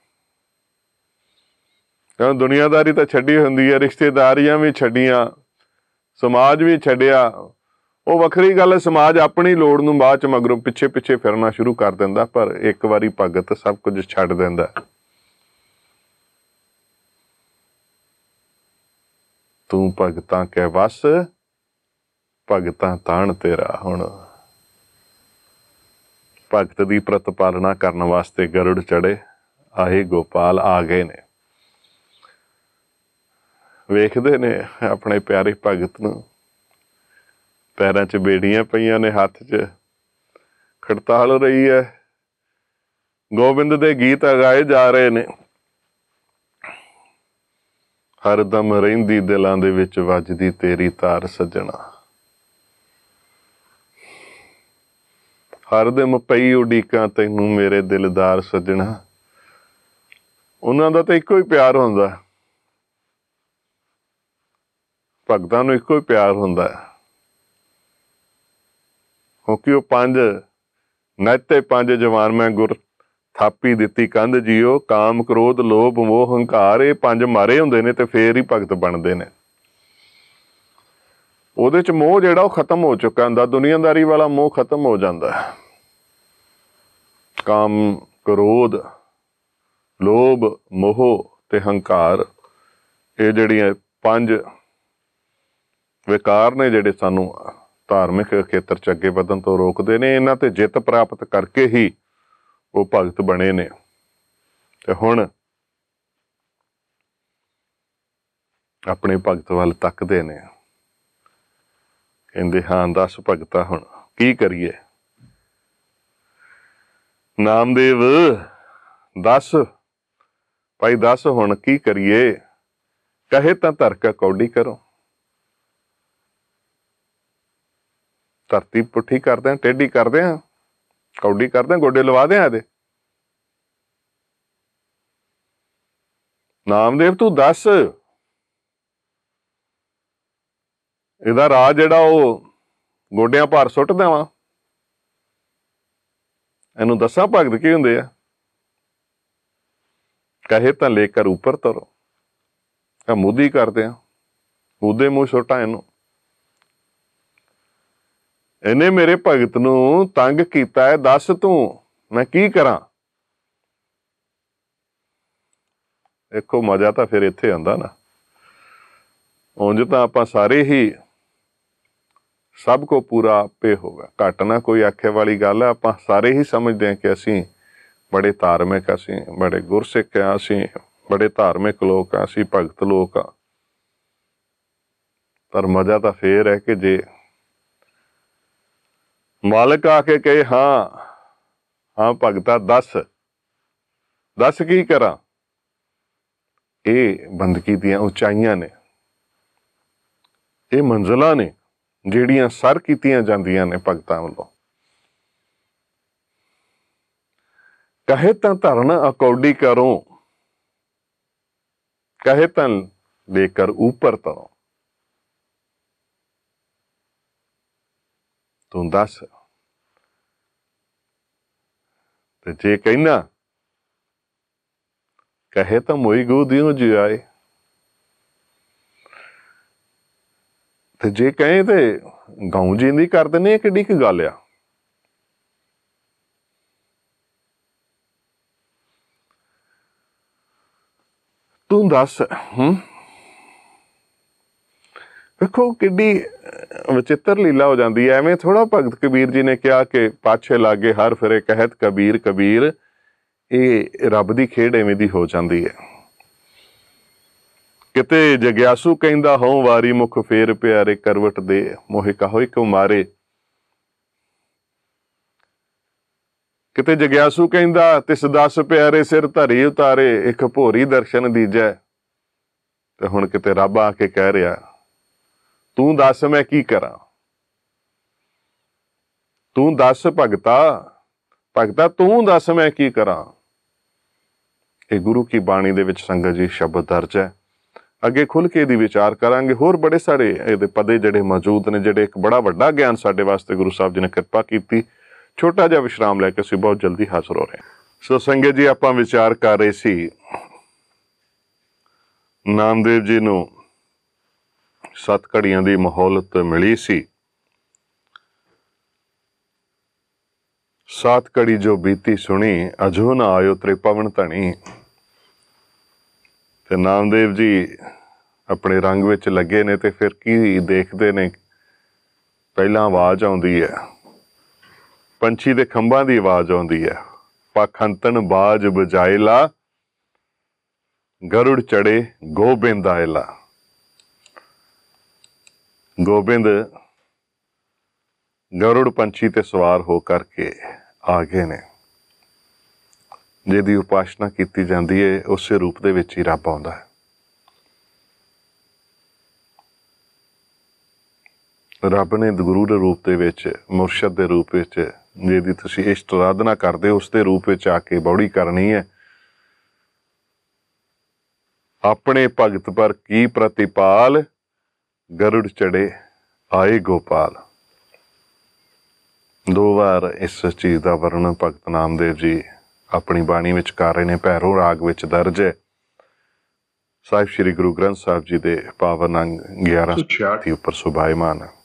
ਕਿਉਂ ਦੁਨੀਆਦਾਰੀ ਤਾਂ ਛੱਡੀ ਹੁੰਦੀ ਹੈ, ਰਿਸ਼ਤੇਦਾਰੀਆਂ ਵੀ ਛੱਡੀਆਂ, ਸਮਾਜ ਵੀ ਛੱਡਿਆ। ਉਹ ਵੱਖਰੀ ਗੱਲ ਹੈ, ਸਮਾਜ ਆਪਣੀ ਲੋੜ ਨੂੰ ਬਾਅਦ ਚ ਮਗਰੋਂ ਪਿੱਛੇ ਪਿੱਛੇ ਫਿਰਨਾ ਸ਼ੁਰੂ ਕਰ ਦਿੰਦਾ, ਪਰ ਇੱਕ ਵਾਰੀ ਭਗਤ ਸਭ ਕੁਝ ਛੱਡ ਦਿੰਦਾ। ਤੂੰ ਭਗਤਾਂ ਕੇ ਵਸ ਭਗਤਾਂ ਤਾਣ ਤੇਰਾ। ਹੁਣ ਭਗਤ ਦੀ ਪ੍ਰਤਪਾਲਨਾ ਕਰਨ ਵਾਸਤੇ ਗਰੁੜ ਚੜੇ, ਆਹੇ ਗੋਪਾਲ ਆ ਗਏ ਨੇ। ਵੇਖਦੇ ਨੇ ਆਪਣੇ ਪਿਆਰੇ ਭਗਤ ਨੂੰ, ਪੈਰਾਂ 'ਚ ਬੇੜੀਆਂ ਪਈਆਂ ਨੇ, ਹੱਥ 'ਚ ਖੜਤਾਲ ਰਹੀ ਹੈ, ਗੋਬਿੰਦ ਦੇ ਗੀਤ ਗਾਏ ਜਾ ਰਹੇ ਨੇ। ਹਰਦਮ ਰਹਿੰਦੀ ਦਿਲਾਂ ਦੇ ਵਿੱਚ ਵੱਜਦੀ ਤੇਰੀ ਤਾਰ ਸੱਜਣਾ। ਹਰਦਮ ਪਈ ਉਡੀਕਾਂ ਤੈਨੂੰ ਮੇਰੇ ਦਿਲਦਾਰ ਸੱਜਣਾ। ਉਹਨਾਂ ਦਾ ਤਾਂ ਇੱਕੋ ਹੀ ਪਿਆਰ ਹੁੰਦਾ, ਭਗਤਾਂ ਨੂੰ ਇੱਕੋ ਹੀ ਪਿਆਰ ਹੁੰਦਾ, ਕਿਉਂਕਿ ਉਹ ਪੰਜ ਨੈਤੇ ਪੰਜ ਜਵਾਨ ਮੈਂ ਗੁਰ ਥਾਪੀ ਦਿੱਤੀ ਕੰਧ ਜੀਓ। ਕਾਮ ਕ੍ਰੋਧ ਲੋਭ ਮੋਹ ਹੰਕਾਰ, ਇਹ ਪੰਜ ਮਾਰੇ ਹੁੰਦੇ ਨੇ ਤੇ ਫੇਰ ਹੀ ਭਗਤ ਬਣਦੇ ਨੇ। ਉਹਦੇ ਚ ਮੋਹ ਜਿਹੜਾ ਉਹ ਖਤਮ ਹੋ ਚੁੱਕਾ ਹੁੰਦਾ, ਦੁਨੀਆਦਾਰੀ ਵਾਲਾ ਮੋਹ ਖਤਮ ਹੋ ਜਾਂਦਾ। ਕਾਮ ਕ੍ਰੋਧ ਲੋਭ ਮੋਹ ਤੇ ਹੰਕਾਰ, ਇਹ ਜਿਹੜੀਆਂ ਪੰਜ ਵਿਕਾਰ ਨੇ ਜਿਹੜੇ ਸਾਨੂੰ ਧਾਰਮਿਕ ਖੇਤਰ ਚ ਅੱਗੇ ਵਧਣ ਤੋਂ ਰੋਕਦੇ ਨੇ, ਇਹਨਾਂ ਤੇ ਜਿੱਤ ਪ੍ਰਾਪਤ ਕਰਕੇ ਹੀ ਉਹ ਭਗਤ ਬਣੇ ਨੇ। ਤੇ ਹੁਣ ਆਪਣੇ ਭਗਤ ਵੱਲ ਤੱਕਦੇ ਨੇ, ਕਹਿੰਦੇ ਹਾਂ ਦੱਸ ਭਗਤਾ ਹੁਣ ਕੀ ਕਰੀਏ। ਨਾਮਦੇਵ ਦੱਸ ਭਾਈ, ਦੱਸ ਹੁਣ ਕੀ ਕਰੀਏ। ਕਹੇ ਤਾਂ ਧਰ ਕੇ ਕੌਡੀ ਕਰੋ। ਧਰਤੀ ਪੁੱਠੀ ਕਰਦੇ ਆ, ਟੇਢੀ ਕਰਦੇ ਆ, ਕੌਡੀ ਕਰਦੇ ਆ, ਗੋਡੇ ਲਵਾ ਦੇ ਇਹਦੇ। ਨਾਮਦੇਵ ਤੂੰ ਦੱਸ, ਇਹਦਾ ਰਾਜ ਜਿਹੜਾ ਉਹ ਗੋਡਿਆਂ ਭਾਰ ਸੁੱਟ ਦੇਵਾਂ? ਇਹਨੂੰ ਦੱਸਾਂ ਭਗਤ ਕੀ ਹੁੰਦੇ ਆ? ਕਹੇ ਤਾਂ ਲੈ ਕਰ ਉੱਪਰ ਤਰੋ। ਮੂਦੀ ਕਰਦੇ ਆ, ਮੂਦੇ ਮੂੰਹ ਸੁੱਟਾਂ ਇਹਨੂੰ। ਇਹਨੇ ਮੇਰੇ ਭਗਤ ਨੂੰ ਤੰਗ ਕੀਤਾ ਹੈ, ਦੱਸ ਤੂੰ ਮੈਂ ਕੀ ਕਰਾਂ। ਦੇਖੋ ਮਜ਼ਾ ਤਾਂ ਫਿਰ ਇੱਥੇ ਆਉਂਦਾ ਨਾ। ਉਂਝ ਤਾਂ ਆਪਾਂ ਸਾਰੇ ਹੀ ਸਭ ਕੋ ਪੂਰਾ ਆਪੇ ਹੋਗਾ, ਘੱਟ ਨਾ ਕੋਈ ਆਖੇ ਵਾਲੀ ਗੱਲ ਹੈ। ਆਪਾਂ ਸਾਰੇ ਹੀ ਸਮਝਦੇ ਹਾਂ ਕਿ ਅਸੀਂ ਬੜੇ ਧਾਰਮਿਕ, ਅਸੀਂ ਬੜੇ ਗੁਰਸਿੱਖ ਹਾਂ, ਅਸੀਂ ਬੜੇ ਧਾਰਮਿਕ ਲੋਕ ਹਾਂ, ਅਸੀਂ ਭਗਤ ਲੋਕ ਹਾਂ। ਪਰ ਮਜ਼ਾ ਤਾਂ ਫੇਰ ਹੈ ਕਿ ਜੇ ਮਾਲਕ ਆ ਕੇ ਕਹੇ ਹਾਂ ਹਾਂ ਭਗਤਾ ਦੱਸ, ਦੱਸ ਕੀ ਕਰਾਂ। ਇਹ ਬੰਦਗੀ ਦੀਆਂ ਉਚਾਈਆਂ ਨੇ, ਇਹ ਮੰਜ਼ਿਲਾਂ ਨੇ ਜਿਹੜੀਆਂ ਸਰ ਕੀਤੀਆਂ ਜਾਂਦੀਆਂ ਨੇ ਭਗਤਾਂ ਵੱਲੋਂ। ਕਹੇ ਤਾਂ ਧਰਨ ਅਕੌਡੀ ਕਰੋ, ਕਹੇ ਤਾਂ ਲੇਕਰ ਉੱਪਰ ਤਰੋ। ਤੂੰ ਦੱਸ, ਤੇ ਜੇ ਕਹਿਣਾ ਕਹੇ ਤਾਂ ਮੋਈ ਗੂ ਦਿਓ ਜਿਆਏ, ਤੇ ਜੇ ਕਹੇ ਤੇ ਗਾਉਂ ਜਿੰਦੀ ਕਰ ਦਿੰਦੇ। ਇਹ ਕਿੱਡੀ ਕੁ ਗੱਲ ਆ। ਤੂੰ ਦੱਸ। ਵੇਖੋ ਕਿੱਡੀ ਵਿਚਿੱਤਰ ਲੀਲਾ ਹੋ ਜਾਂਦੀ ਹੈ। ਐਵੇਂ ਥੋੜਾ ਭਗਤ ਕਬੀਰ ਜੀ ਨੇ ਕਿਹਾ ਕਿ ਪਾਛੇ ਲਾਗੇ ਹਰ ਫਿਰੇ ਕਹਿਤ ਕਬੀਰ ਕਬੀਰ, ਇਹ ਰੱਬ ਦੀ ਖੇਡ ਐਵੇਂ ਦੀ ਹੋ ਜਾਂਦੀ ਹੈ। ਕਿਤੇ ਜਗਿਆਸੂ ਕਹਿੰਦਾ ਹੋਂ ਵਾਰੀ ਮੁਖ ਫੇਰ ਪਿਆਰੇ ਕਰਵਟ ਦੇ ਮੋਹਿ ਕਹੋ ਇੱਕ ਮਾਰੇ। ਕਿਤੇ ਜਗਿਆਸੂ ਕਹਿੰਦਾ ਤਿਸ 10 ਪਿਆਰੇ ਸਿਰ ਧਰੀ ਉਤਾਰੇ ਇੱਕ ਭੋਰੀ ਦਰਸ਼ਨ ਦੀਜੈ। ਤੇ ਹੁਣ ਕਿਤੇ ਰੱਬ ਆ ਕੇ ਕਹਿ ਰਿਹਾ ਤੂੰ ਦੱਸ ਮੈਂ ਕੀ ਕਰਾਂ, ਤੂੰ ਦੱਸ ਭਗਤਾ ਤੂੰ ਦੱਸ ਮੈਂ ਕੀ ਕਰਾਂ। ਇਹ ਗੁਰੂ ਕੀ ਬਾਣੀ ਦੇ ਵਿੱਚ ਸੰਗਤ ਜੀ ਸ਼ਬਦ ਦਰਜ ਹੈ। ਅੱਗੇ ਖੁੱਲ ਕੇ ਇਹਦੀ ਵਿਚਾਰ ਕਰਾਂਗੇ। ਹੋਰ ਬੜੇ ਸਾਰੇ ਇਹਦੇ ਪਦੇ ਜਿਹੜੇ ਮੌਜੂਦ ਨੇ, ਜਿਹੜੇ ਇੱਕ ਬੜਾ ਵੱਡਾ ਗਿਆਨ ਸਾਡੇ ਵਾਸਤੇ ਗੁਰੂ ਸਾਹਿਬ ਜੀ ਨੇ ਕਿਰਪਾ ਕੀਤੀ। ਛੋਟਾ ਜਿਹਾ ਵਿਸ਼ਰਾਮ ਲੈ ਕੇ ਅਸੀਂ ਬਹੁਤ ਜਲਦੀ ਹਾਜ਼ਰ ਹੋ ਰਹੇ ਹਾਂ। ਸੋ ਸੰਗਤ ਜੀ, ਆਪਾਂ ਵਿਚਾਰ ਕਰ ਰਹੇ ਸੀ ਨਾਮਦੇਵ ਜੀ ਨੂੰ 7 ਘੜੀਆਂ ਦੀ ਮਹੌਲਤ ਮਿਲੀ ਸੀ। 7 ਘੜੀ ਜੋ ਬੀਤੀ ਸੁਣੀ ਅਜੋ ਨਾ ਆਇਓ ਤੇਰੇ ਪਵਨ ਧਣੀ। ਤੇ ਨਾਮਦੇਵ ਜੀ ਆਪਣੇ ਰੰਗ ਵਿੱਚ ਲੱਗੇ ਨੇ ਤੇ ਫਿਰ ਕੀ ਦੇਖਦੇ ਨੇ? ਪਹਿਲਾਂ ਆਵਾਜ਼ ਆਉਂਦੀ ਹੈ, ਪੰਛੀ ਦੇ ਖੰਭਾਂ ਦੀ ਆਵਾਜ਼ ਆਉਂਦੀ ਹੈ। ਪਾਖੰਤਨ ਬਾਜ ਬਜਾਇਲਾ ਗਰੁੜ ਚੜੇ ਗੋਬਿੰਦ ਆਇਲਾ। ਗੋਬਿੰਦ ਗਰੁੜ ਪੰਛੀ ਤੇ ਸਵਾਰ ਹੋ ਕਰਕੇ ਆ ਗਏ ਨੇ। ਜਿਹਦੀ ਉਪਾਸਨਾ ਕੀਤੀ ਜਾਂਦੀ ਹੈ ਉਸੇ ਰੂਪ ਦੇ ਵਿੱਚ ਹੀ ਰੱਬ ਆਉਂਦਾ ਹੈ। ਰੱਬ ਨੇ ਗੁਰੂ ਦੇ ਰੂਪ ਦੇ ਵਿੱਚ, ਮੁਰਸ਼ਦ ਦੇ ਰੂਪ ਵਿੱਚ, ਜਿਹਦੀ ਤੁਸੀਂ ਇਸ਼ਟ ਆਰਾਧਨਾ ਕਰਦੇ ਹੋ ਉਸ ਦੇ ਰੂਪ ਵਿੱਚ ਆ ਕੇ ਬੌੜੀ ਕਰਨੀ ਹੈ। ਆਪਣੇ ਭਗਤ ਪਰ ਕੀ ਪ੍ਰਤਿਪਾਲ ਗਰੁੜ ਚੜੇ ਆਏ ਗੋਪਾਲ। 2 ਵਾਰ ਇਸ ਚੀਜ਼ ਦਾ ਵਰਣਨ ਭਗਤ ਨਾਮਦੇਵ ਜੀ ਆਪਣੀ ਬਾਣੀ ਵਿੱਚ ਕਰ ਰਹੇ ਨੇ। ਭੈਰੋ ਰਾਗ ਵਿੱਚ ਦਰਜ ਹੈ। ਸਾਹਿਬ ਸ੍ਰੀ ਗੁਰੂ ਗ੍ਰੰਥ ਸਾਹਿਬ ਜੀ ਦੇ ਪਾਵਨ ਅੰਗ 1166 ਉੱਪਰ ਸੁਭਾਇਮਾਨ ਹੈ।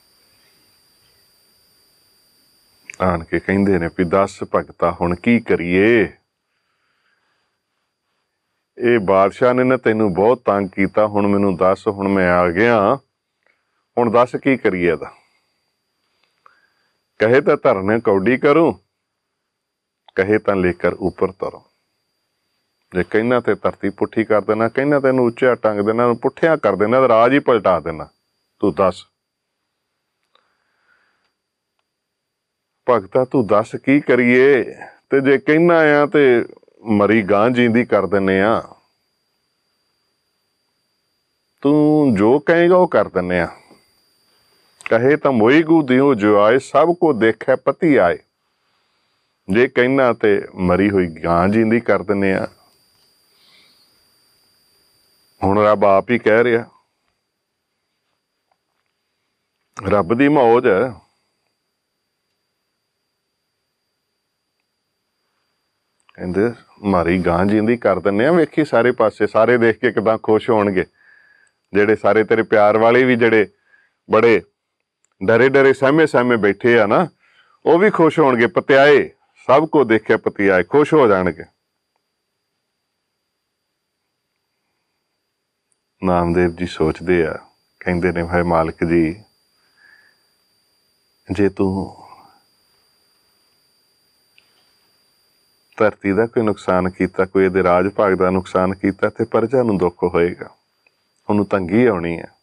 ਆਣ ਕੇ ਕਹਿੰਦੇ ਨੇ ਵੀ ਦੱਸ ਭਗਤਾ ਹੁਣ ਕੀ ਕਰੀਏ। ਇਹ ਬਾਦਸ਼ਾਹ ਨੇ ਨਾ ਤੈਨੂੰ ਬਹੁਤ ਤੰਗ ਕੀਤਾ, ਹੁਣ ਮੈਨੂੰ ਦੱਸ, ਹੁਣ ਮੈਂ ਆ ਗਿਆ, ਹੁਣ ਦੱਸ ਕੀ ਕਰੀਏ ਇਹਦਾ। ਕਹੇ ਤਾਂ ਧਰਨੇ ਕੌਡੀ ਕਰੂੰ, ਕਹੇ ਤਾਂ ਲੇਕਰ ਉੱਪਰ ਤਰੋ। ਜੇ ਕਹਿਣਾ ਤੇ ਧਰਤੀ ਪੁੱਠੀ ਕਰ ਦੇਣਾ, ਕਹਿਣਾ ਤੈਨੂੰ ਉੱਚਾ ਟੰਗ ਦੇਣਾ, ਪੁੱਠਿਆਂ ਕਰ ਦੇਣਾ, ਰਾਜ ਹੀ ਪਲਟਾ ਦੇਣਾ। ਤੂੰ ਦੱਸ ਭਗਤਾ, ਤੂੰ ਦੱਸ ਕੀ ਕਰੀਏ। ਤੇ ਜੇ ਕਹਿਣਾ ਆ ਤੇ ਮਰੀ ਗਾਂ ਜੀਂਦੀ ਕਰ ਦਿੰਦੇ ਆ। ਤੂੰ ਜੋ ਕਹੇਗਾ ਉਹ ਕਰ ਦਿੰਦੇ ਆ। ਕਹੇ ਤਾਂ ਮੋਈ ਗੂ ਦਿਓ ਜੋ ਆਏ, ਸਭ ਕੋ ਦੇਖੈ ਪਤੀ ਆਏ। ਜੇ ਕਹਿਣਾ ਤੇ ਮਰੀ ਹੋਈ ਗਾਂ ਜੀਂਦੀ ਕਰ ਦਿੰਦੇ ਆ। ਹੁਣ ਰੱਬ ਆਪ ਹੀ ਕਹਿ ਰਿਹਾ, ਰੱਬ ਦੀ ਮੌਜ ਹੈ। ਕਹਿੰਦੇ ਮਾਰੀ ਗਾਂ ਜੀਂਦੀ ਕਰ ਦਿੰਦੇ ਆ। ਵੇਖੀ ਸਾਰੇ ਪਾਸੇ, ਸਾਰੇ ਦੇਖ ਕੇ ਕਿੱਦਾਂ ਖੁਸ਼ ਹੋਣਗੇ। ਜਿਹੜੇ ਸਾਰੇ ਤੇਰੇ ਪਿਆਰ ਵਾਲੇ ਵੀ, ਜਿਹੜੇ ਬੜੇ ਡਰੇ ਡਰੇ ਸਹਿਮੇ ਸਹਿਮੇ ਬੈਠੇ ਆ ਨਾ, ਉਹ ਵੀ ਖੁਸ਼ ਹੋਣਗੇ। ਪਤਿਆਏ, ਸਭ ਕੋ ਦੇਖਿਆ ਪਤਿਆਏ, ਖੁਸ਼ ਹੋ ਜਾਣਗੇ। ਨਾਮਦੇਵ ਜੀ ਸੋਚਦੇ ਆ, ਕਹਿੰਦੇ ਨੇ ਭਾਈ ਮਾਲਕ ਜੀ, ਜੇ ਤੂੰ ਧਰਤੀ ਦਾ ਕੋਈ ਨੁਕਸਾਨ ਕੀਤਾ, ਕੋਈ ਇਹਦੇ ਰਾਜ ਭਾਗ ਦਾ ਨੁਕਸਾਨ ਕੀਤਾ, ਤੇ ਪ੍ਰਜਾ ਨੂੰ ਦੁੱਖ ਹੋਏਗਾ, ਉਹਨੂੰ ਤੰਗੀ ਆਉਣੀ ਹੈ।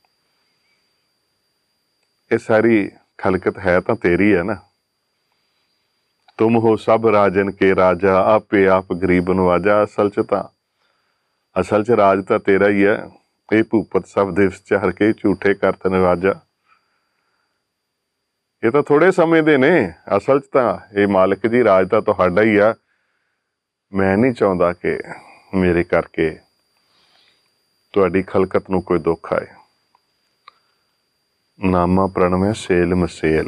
ਇਹ ਸਾਰੀ ਖਲਕਤ ਹੈ ਤਾਂ ਤੇਰੀ ਹੈ ਨਾ। ਤੁਮ ਹੋ ਸਭ ਰਾਜਨ ਕੇ ਰਾਜਾ, ਆਪੇ ਆਪ ਗਰੀਬ ਨਵਾਜਾ। ਅਸਲ ਚ ਰਾਜ ਤਾਂ ਤੇਰਾ ਹੀ ਹੈ। ਇਹ ਭੂਪਤ ਸਭ ਦਿਵਸ ਚਾਰ ਕੇ ਝੂਠੇ ਕਰਤ ਨਵਾਜਾ। ਇਹ ਤਾਂ ਥੋੜੇ ਸਮੇਂ ਦੇ ਨੇ, ਅਸਲ ਚ ਤਾਂ ਇਹ ਮਾਲਕ ਜੀ ਰਾਜ ਤਾਂ ਤੁਹਾਡਾ ਹੀ ਆ। ਮੈਂ ਨਹੀਂ ਚਾਹੁੰਦਾ ਕਿ ਮੇਰੇ ਕਰਕੇ ਤੁਹਾਡੀ ਖਲਕਤ ਨੂੰ ਕੋਈ ਦੁੱਖ ਆਏ। ਨਾਮਾ ਪ੍ਰਣਮੈ ਸੇਲ ਮਸੇਲ।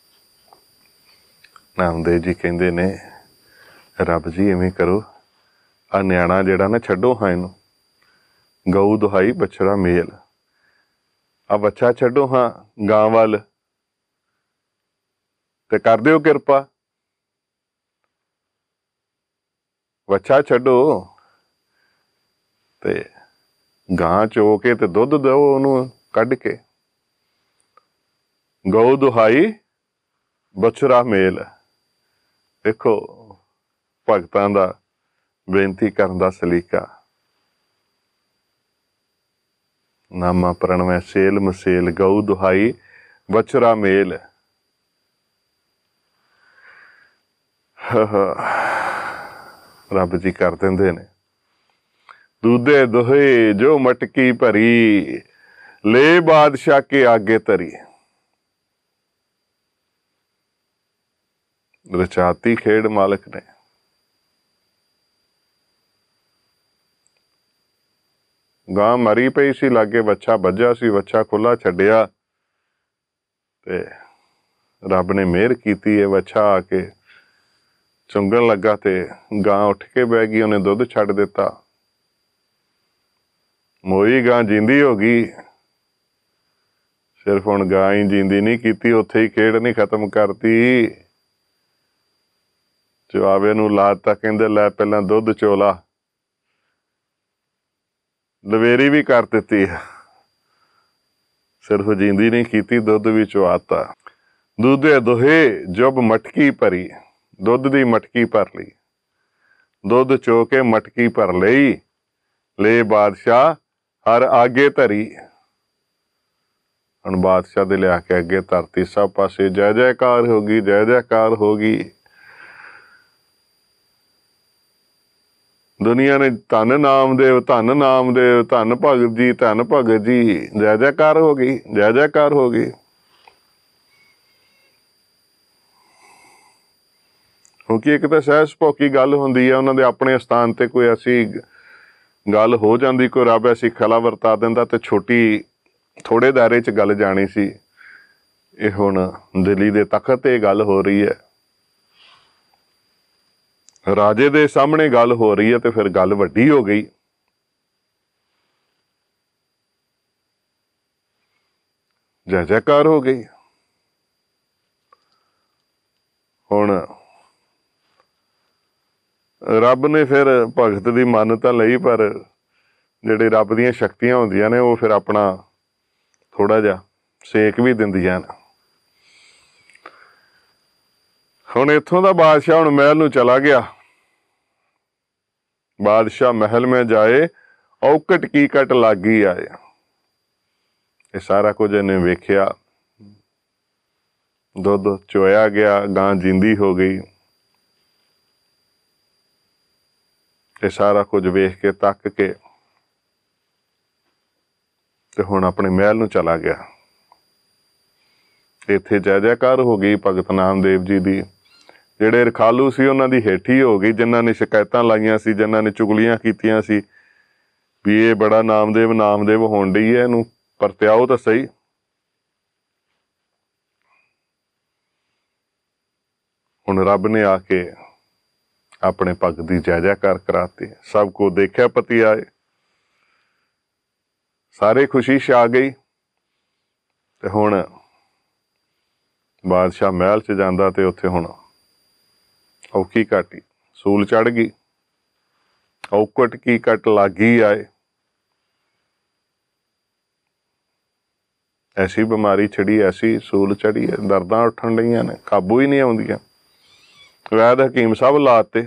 ਨਾਮਦੇਵ ਜੀ ਕਹਿੰਦੇ ਨੇ, ਰੱਬ ਜੀ ਇਵੇਂ ਕਰੋ, ਆ ਨਿਆਣਾ ਜਿਹੜਾ ਨਾ ਛੱਡੋ ਹਾਂ ਇਹਨੂੰ। ਗਊ ਦੁਹਾਈ ਬਛੜਾ ਮੇਲ। ਆ ਬੱਚਾ ਛੱਡੋ ਹਾਂ ਗਾਂ ਵੱਲ, ਤੇ ਕਰ ਦਿਓ ਕਿਰਪਾ। ਬੱਚਾ ਛੱਡੋ ਤੇ ਗਾਂ ਚੋ ਕੇ ਤੇ ਦੁੱਧ ਦਿਓ ਉਹਨੂੰ ਕੱਢ ਕੇ। ਗਊ ਦੁਹਾਈ ਬਛੜਾ ਮੇਲ। ਦੇਖੋ ਭਗਤਾਂ ਦਾ ਬੇਨਤੀ ਕਰਨ ਦਾ ਸਲੀਕਾ। ਨਾਮਾ ਪ੍ਰਣਵੈ ਸੇਲ ਮਸੇਲ, ਗਊ ਦੁਹਾਈ ਵਛਰਾ ਮੇਲ। ਰੱਬ ਜੀ ਕਰ ਦਿੰਦੇ ਨੇ। ਦੂਧੇ ਦੋਹੇ ਜੋ ਮਟਕੀ ਭਰੀ, ਲੈ ਬਾਦਸ਼ਾਹ ਕੇ ਆਗੇ ਧਰੀ। ਰਚਾਤੀ ਖੇਡ ਮਾਲਕ ਨੇ। ਗਾਂ ਮਰੀ ਪਈ ਸੀ, ਲਾਗੇ ਵੱਛਾ ਵੱਜਿਆ ਸੀ, ਵੱਛਾ ਖੁੱਲਾ ਛੱਡਿਆ ਤੇ ਰੱਬ ਨੇ ਮਿਹਰ ਕੀਤੀ। ਇਹ ਵੱਛਾ ਆ ਕੇ ਚੁੰਗਣ ਲੱਗਾ ਤੇ ਗਾਂ ਉੱਠ ਕੇ ਬਹਿ ਗਈ, ਉਹਨੇ ਦੁੱਧ ਛੱਡ ਦਿੱਤਾ। ਮੋਈ ਗਾਂ ਜਿੰਦੀ ਹੋ ਗਈ। ਸਿਰਫ ਹੁਣ ਗਾਂ ਹੀ ਜਿੰਦੀ ਨਹੀਂ ਕੀਤੀ, ਉੱਥੇ ਹੀ ਖੇਡ ਨਹੀਂ ਖਤਮ ਕਰਤੀ। ਜਵਾਬੇ ਨੂੰ ਲਾਤਾ, ਕਹਿੰਦੇ ਲੈ ਪਹਿਲਾਂ ਦੁੱਧ ਚੋਲਾ। ਲਵੇਰੀ ਵੀ ਕਰ ਦਿੱਤੀ, ਸਿਰਫ ਜਿੰਦੀ ਨਹੀਂ ਕੀਤੀ, ਦੁੱਧ ਵੀ ਚਵਾਤਾ। ਦੁੱਧੇ ਦੋਹੇ ਜਬ ਮਟਕੀ ਭਰੀ, ਦੁੱਧ ਦੀ ਮਟਕੀ ਭਰ ਲਈ। ਦੁੱਧ ਚੋ ਕੇ ਮਟਕੀ ਭਰ ਲਈ, ਲੈ ਬਾਦਸ਼ਾਹ ਹਰ ਆਗੇ ਧਰੀ। ਹੁਣ ਬਾਦਸ਼ਾਹ ਦੇ ਲਿਆ ਕੇ ਅੱਗੇ ਧਰਤੀ। ਸਭ ਪਾਸੇ ਜੈ ਜੈਕਾਰ ਹੋ ਗਈ, ਜੈ ਜੈਕਾਰ ਹੋ ਗਈ। ਦੁਨੀਆ ਨੇ ਧੰਨ ਨਾਮਦੇਵ, ਧੰਨ ਨਾਮਦੇਵ, ਧੰਨ ਭਗਤ ਜੀ, ਧੰਨ ਭਗਤ ਜੀ, ਜੈ ਜੈਕਾਰ ਹੋ ਗਈ, ਜੈ ਜੈਕਾਰ ਹੋ ਗਈ। ਕਿਉਂਕਿ ਇੱਕ ਤਾਂ ਸਹਿਜ ਭੋਕੀ ਗੱਲ ਹੁੰਦੀ ਹੈ, ਉਹਨਾਂ ਦੇ ਆਪਣੇ ਸਥਾਨ ਤੇ ਕੋਈ ਐਸੀ ਗੱਲ ਹੋ ਜਾਂਦੀ, ਕੋਈ ਰੱਬ ਐਸੀ ਖਲਾ ਵਰਤਾ ਦਿੰਦਾ ਤੇ ਛੋਟੀ ਥੋੜੇ ਦਾਇਰੇ 'ਚ ਗੱਲ ਜਾਣੀ ਸੀ। ਇਹ ਹੁਣ ਦਿੱਲੀ ਦੇ ਤਖਤ ਤੇ ਗੱਲ ਹੋ ਰਹੀ ਹੈ, ਰਾਜੇ ਦੇ ਸਾਹਮਣੇ ਗੱਲ ਹੋ ਰਹੀ ਹੈ, ਤੇ ਫਿਰ ਗੱਲ ਵੱਡੀ ਹੋ ਗਈ। ਜੈ ਜੈਕਾਰ ਹੋ ਗਈ। ਹੁਣ ਰੱਬ ਨੇ ਫਿਰ ਭਗਤ ਦੀ ਮੰਨ ਤਾਂ ਲਈ, ਪਰ ਜਿਹੜੇ ਰੱਬ ਦੀਆਂ ਸ਼ਕਤੀਆਂ ਹੁੰਦੀਆਂ ਨੇ ਉਹ ਫਿਰ ਆਪਣਾ ਥੋੜਾ ਜਿਹਾ ਸੇਕ ਵੀ ਦਿੰਦੀਆਂ ਨੇ। ਹੁਣ ਇੱਥੋਂ ਦਾ ਬਾਦਸ਼ਾਹ ਹੁਣ ਮਹਿਲ ਨੂੰ ਚਲਾ ਗਿਆ। ਬਾਦਸ਼ਾਹ ਮਹਿਲ ਮੈਂ ਜਾਏ, ਔਕਟ ਕੀ ਕਟ ਲਾਗੀ ਆਏ। ਇਹ ਸਾਰਾ ਕੁਝ ਇਹਨੇ ਵੇਖਿਆ। ਦੁੱਧ ਚੋਇਆ ਗਿਆ, ਗਾਂ ਜਿੰਦੀ ਹੋ ਗਈ। ਇਹ ਸਾਰਾ ਕੁਝ ਵੇਖ ਕੇ ਤੱਕ ਕੇ ਤੇ ਹੁਣ ਆਪਣੇ ਮਹਿਲ ਨੂੰ ਚਲਾ ਗਿਆ। ਇੱਥੇ ਜੈ ਜੈਕਾਰ ਹੋ ਗਈ ਭਗਤ ਨਾਮਦੇਵ ਜੀ ਦੀ। ਜਿਹੜੇ ਰਖਾਲੂ ਸੀ ਉਹਨਾਂ ਦੀ ਹੇਠੀ ਹੋ ਗਈ, ਜਿਨ੍ਹਾਂ ਨੇ ਸ਼ਿਕਾਇਤਾਂ ਲਾਈਆਂ ਸੀ, ਜਿਨ੍ਹਾਂ ਨੇ ਚੁਗਲੀਆਂ ਕੀਤੀਆਂ ਸੀ ਵੀ ਇਹ ਬੜਾ ਨਾਮਦੇਵ ਨਾਮਦੇਵ ਹੋਣ ਡਈ ਹੈ, ਇਹਨੂੰ ਪਰਤਿਆਓ ਤਾਂ ਸਹੀ। ਹੁਣ ਰੱਬ ਨੇ ਆ ਕੇ ਆਪਣੇ ਭਗਤ ਦੀ ਜੈ ਜੈਕਾਰ ਕਰਾਤੀ। ਸਭ ਕੋ ਦੇਖਿਆ ਪਤੀ ਆਏ, ਸਾਰੇ ਖੁਸ਼ੀ ਛਾ ਗਈ। ਤੇ ਹੁਣ ਬਾਦਸ਼ਾਹ ਮਹਿਲ 'ਚ ਜਾਂਦਾ ਤੇ ਉੱਥੇ ਹੁਣ ਔਖੀ ਘਾਟੀ ਸੂਲ ਚੜ੍ਹ ਗਈ। ਔਕਟ ਕੀ ਕਟ ਲਾਗੀ ਆਏ। ਐਸੀ ਬਿਮਾਰੀ ਛੜੀ, ਐਸੀ ਸੂਲ ਚੜੀ ਹੈ, ਦਰਦਾਂ ਉੱਠਣ ਡਈਆਂ ਨੇ, ਕਾਬੂ ਹੀ ਨਹੀਂ ਆਉਂਦੀਆਂ। ਵੈਦ ਹਕੀਮ ਸਭ ਲਾਤੇ।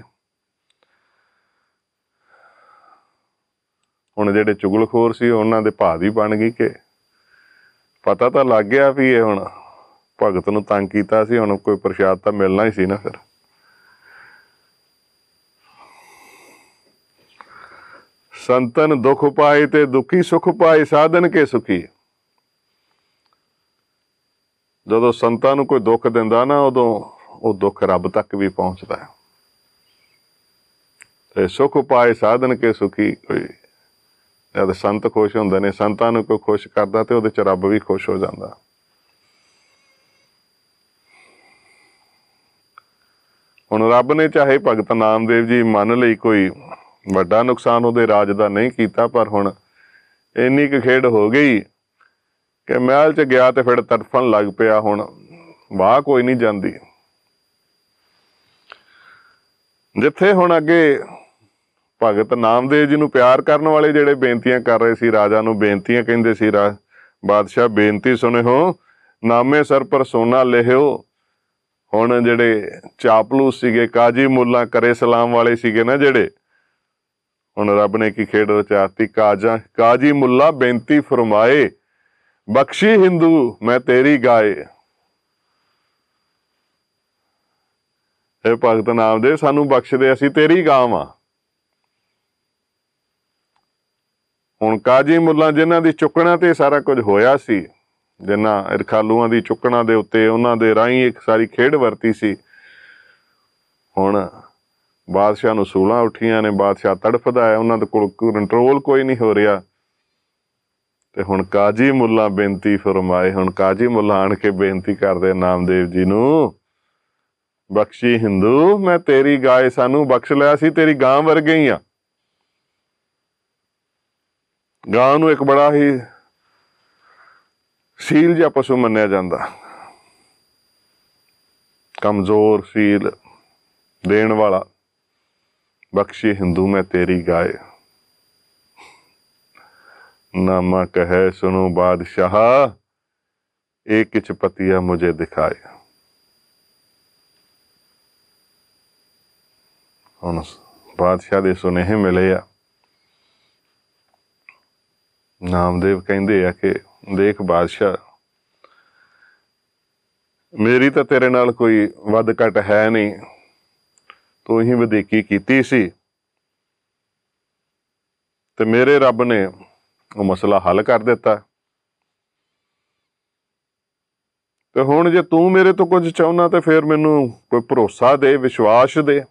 ਹੁਣ ਜਿਹੜੇ ਚੁਗਲਖੋਰ ਸੀ ਉਹਨਾਂ ਦੇ ਭਾਅ ਦੀ ਬਣ ਗਈ ਕਿ ਪਤਾ ਤਾਂ ਲੱਗ ਗਿਆ ਵੀ ਇਹ ਹੁਣ ਭਗਤ ਨੂੰ ਤੰਗ ਕੀਤਾ ਸੀ, ਹੁਣ ਕੋਈ ਪ੍ਰਸ਼ਾਦ ਤਾਂ ਮਿਲਣਾ ਹੀ ਸੀ ਨਾ। ਫਿਰ ਸੰਤਨ ਦੁੱਖ ਪਾਏ ਤੇ ਦੁਖੀ ਸੁਖ ਪਾਏ, ਸਾਧਨ ਕੇ ਸੁਖੀ। ਜਦੋਂ ਸੰਤਾਂ ਨੂੰ ਕੋਈ ਦੁੱਖ ਦਿੰਦਾ ਨਾ, ਉਦੋਂ ਉਹ ਦੁੱਖ ਰੱਬ ਤੱਕ ਵੀ ਪਹੁੰਚਦਾ ਹੈ। ਤੇ ਸੁਖ ਪਾਏ ਸਾਧਨ ਕੇ ਸੁਖੀ। ਕੋਈ ਜਦ ਸੰਤ ਖੁਸ਼ ਹੁੰਦੇ ਨੇ, ਸੰਤਾਂ ਨੂੰ ਕੋਈ ਖੁਸ਼ ਕਰਦਾ ਤੇ ਉਹਦੇ 'ਚ ਰੱਬ ਵੀ ਖੁਸ਼ ਹੋ ਜਾਂਦਾ। ਹੁਣ ਰੱਬ ਨੇ ਚਾਹੇ ਭਗਤ ਨਾਮਦੇਵ ਜੀ ਮੰਨ ਲਈ ਕੋਈ ਵੱਡਾ ਨੁਕਸਾਨ ਉਹਦੇ ਰਾਜ ਦਾ ਨਹੀਂ ਕੀਤਾ, ਪਰ ਹੁਣ ਇੰਨੀ ਕੁ ਖੇਡ ਹੋ ਗਈ ਕਿ ਮਹਿਲ 'ਚ ਗਿਆ ਤੇ ਫਿਰ ਤੜਫਣ ਲੱਗ ਪਿਆ। ਹੁਣ ਵਾਹ ਕੋਈ ਨਹੀਂ ਜਾਂਦੀ। ਜਿੱਥੇ ਹੁਣ ਅੱਗੇ ਭਗਤ ਨਾਮਦੇਵ ਜੀ ਨੂੰ ਪਿਆਰ ਕਰਨ ਵਾਲੇ ਜਿਹੜੇ ਬੇਨਤੀਆਂ ਕਰ ਰਹੇ ਸੀ, ਰਾਜਾ ਨੂੰ ਬੇਨਤੀਆਂ ਕਹਿੰਦੇ ਸੀ, ਬਾਦਸ਼ਾਹ ਬੇਨਤੀ ਸੁਣਿਓ, ਨਾਮੇ ਸਰ ਪਰ ਸੋਨਾ ਲਿਖਿਓ। ਹੁਣ ਜਿਹੜੇ ਚਾਪਲੂਸ ਸੀਗੇ, ਕਾਜੀ ਮੁੱਲਾ ਕਰੇ ਸਲਾਮ ਵਾਲੇ ਸੀਗੇ ਨਾ ਜਿਹੜੇ, ਹੁਣ ਰੱਬ ਨੇ ਕੀ ਖੇਡ ਰਚਾਤੀ, ਕਾਜੀ ਮੁੱਲਾ ਬੇਨਤੀ ਫਰਮਾਏ, ਬਖਸ਼ੀ ਹਿੰਦੂ ਮੈਂ ਤੇਰੀ ਗਾਏ। ਇਹ ਭਗਤ ਨਾਮਦੇਵ ਸਾਨੂੰ ਬਖਸ਼ ਦੇ, ਅਸੀਂ ਤੇਰੀ ਗਾਵਾਂ। ਹੁਣ ਕਾਜੀ ਮੁੱਲਾ ਜਿਨ੍ਹਾਂ ਦੀ ਚੁੱਕਣਾ ਤੇ ਸਾਰਾ ਕੁਝ ਹੋਇਆ ਸੀ, ਜਿਨ੍ਹਾਂ ਰਖਾਲੂਆਂ ਦੀ ਚੁੱਕਣਾ ਦੇ ਉੱਤੇ ਉਹਨਾਂ ਦੇ ਰਾਹੀਂ ਇੱਕ ਸਾਰੀ ਖੇਡ ਵਰਤੀ ਸੀ, ਹੁਣ ਬਾਦਸ਼ਾਹ ਨੂੰ ਸੂਲਾਂ ਉੱਠੀਆਂ ਨੇ, ਬਾਦਸ਼ਾਹ ਤੜਫਦਾ ਹੈ, ਉਹਨਾਂ ਦੇ ਕੋਲ ਕੰਟਰੋਲ ਕੋਈ ਨਹੀਂ ਹੋ ਰਿਹਾ। ਤੇ ਹੁਣ ਕਾਜੀ ਮੁੱਲਾ ਬੇਨਤੀ ਫਰਮਾਏ, ਹੁਣ ਕਾਜੀ ਮੁੱਲਾ ਆਣ ਕੇ ਬੇਨਤੀ ਕਰਦੇ ਨਾਮਦੇਵ ਜੀ ਨੂੰ, ਬਖਸ਼ੀ ਹਿੰਦੂ ਮੈਂ ਤੇਰੀ ਗਾਏ, ਸਾਨੂੰ ਬਖਸ਼ ਲਿਆ, ਸੀ ਤੇਰੀ ਗਾਂ ਵਰਗੇ ਹੀ ਆ। ਗਾਂ ਨੂੰ ਇੱਕ ਬੜਾ ਹੀ ਸੀਲ ਜਿਹਾ ਪਸ਼ੂ ਮੰਨਿਆ ਜਾਂਦਾ, ਕਮਜ਼ੋਰ ਸੀਲ ਦੇਣ ਵਾਲਾ। ਬਖਸ਼ੀ ਹਿੰਦੂ ਮੈਂ ਤੇਰੀ ਗਾਏ, ਨਾਮਾ ਕਹੈ ਸੁਣੋ ਬਾਦਸ਼ਾਹ, ਇਹ ਕਿਛ ਪਤੀਆ ਮੁਝੇ ਦਿਖਾਏ। ਹੁਣ ਬਾਦਸ਼ਾਹ ਦੇ ਸੁਨੇਹੇ ਮਿਲੇ ਆ। ਨਾਮਦੇਵ ਕਹਿੰਦੇ ਆ ਕਿ ਦੇਖ ਬਾਦਸ਼ਾਹ, ਮੇਰੀ ਤਾਂ ਤੇਰੇ ਨਾਲ ਕੋਈ ਵੱਧ ਘੱਟ ਹੈ ਨਹੀਂ, ਤੂੰ ਹੀ ਵਧੀਕੀ ਕੀਤੀ ਸੀ ਤੇ ਮੇਰੇ ਰੱਬ ਨੇ ਉਹ ਮਸਲਾ ਹੱਲ ਕਰ ਦਿੱਤਾ। ਤੇ ਹੁਣ ਜੇ ਤੂੰ ਮੇਰੇ ਤੋਂ ਕੁਝ ਚਾਹੁੰਦਾ ਤੇ ਫਿਰ ਮੈਨੂੰ ਕੋਈ ਭਰੋਸਾ ਦੇ, ਵਿਸ਼ਵਾਸ ਦੇ।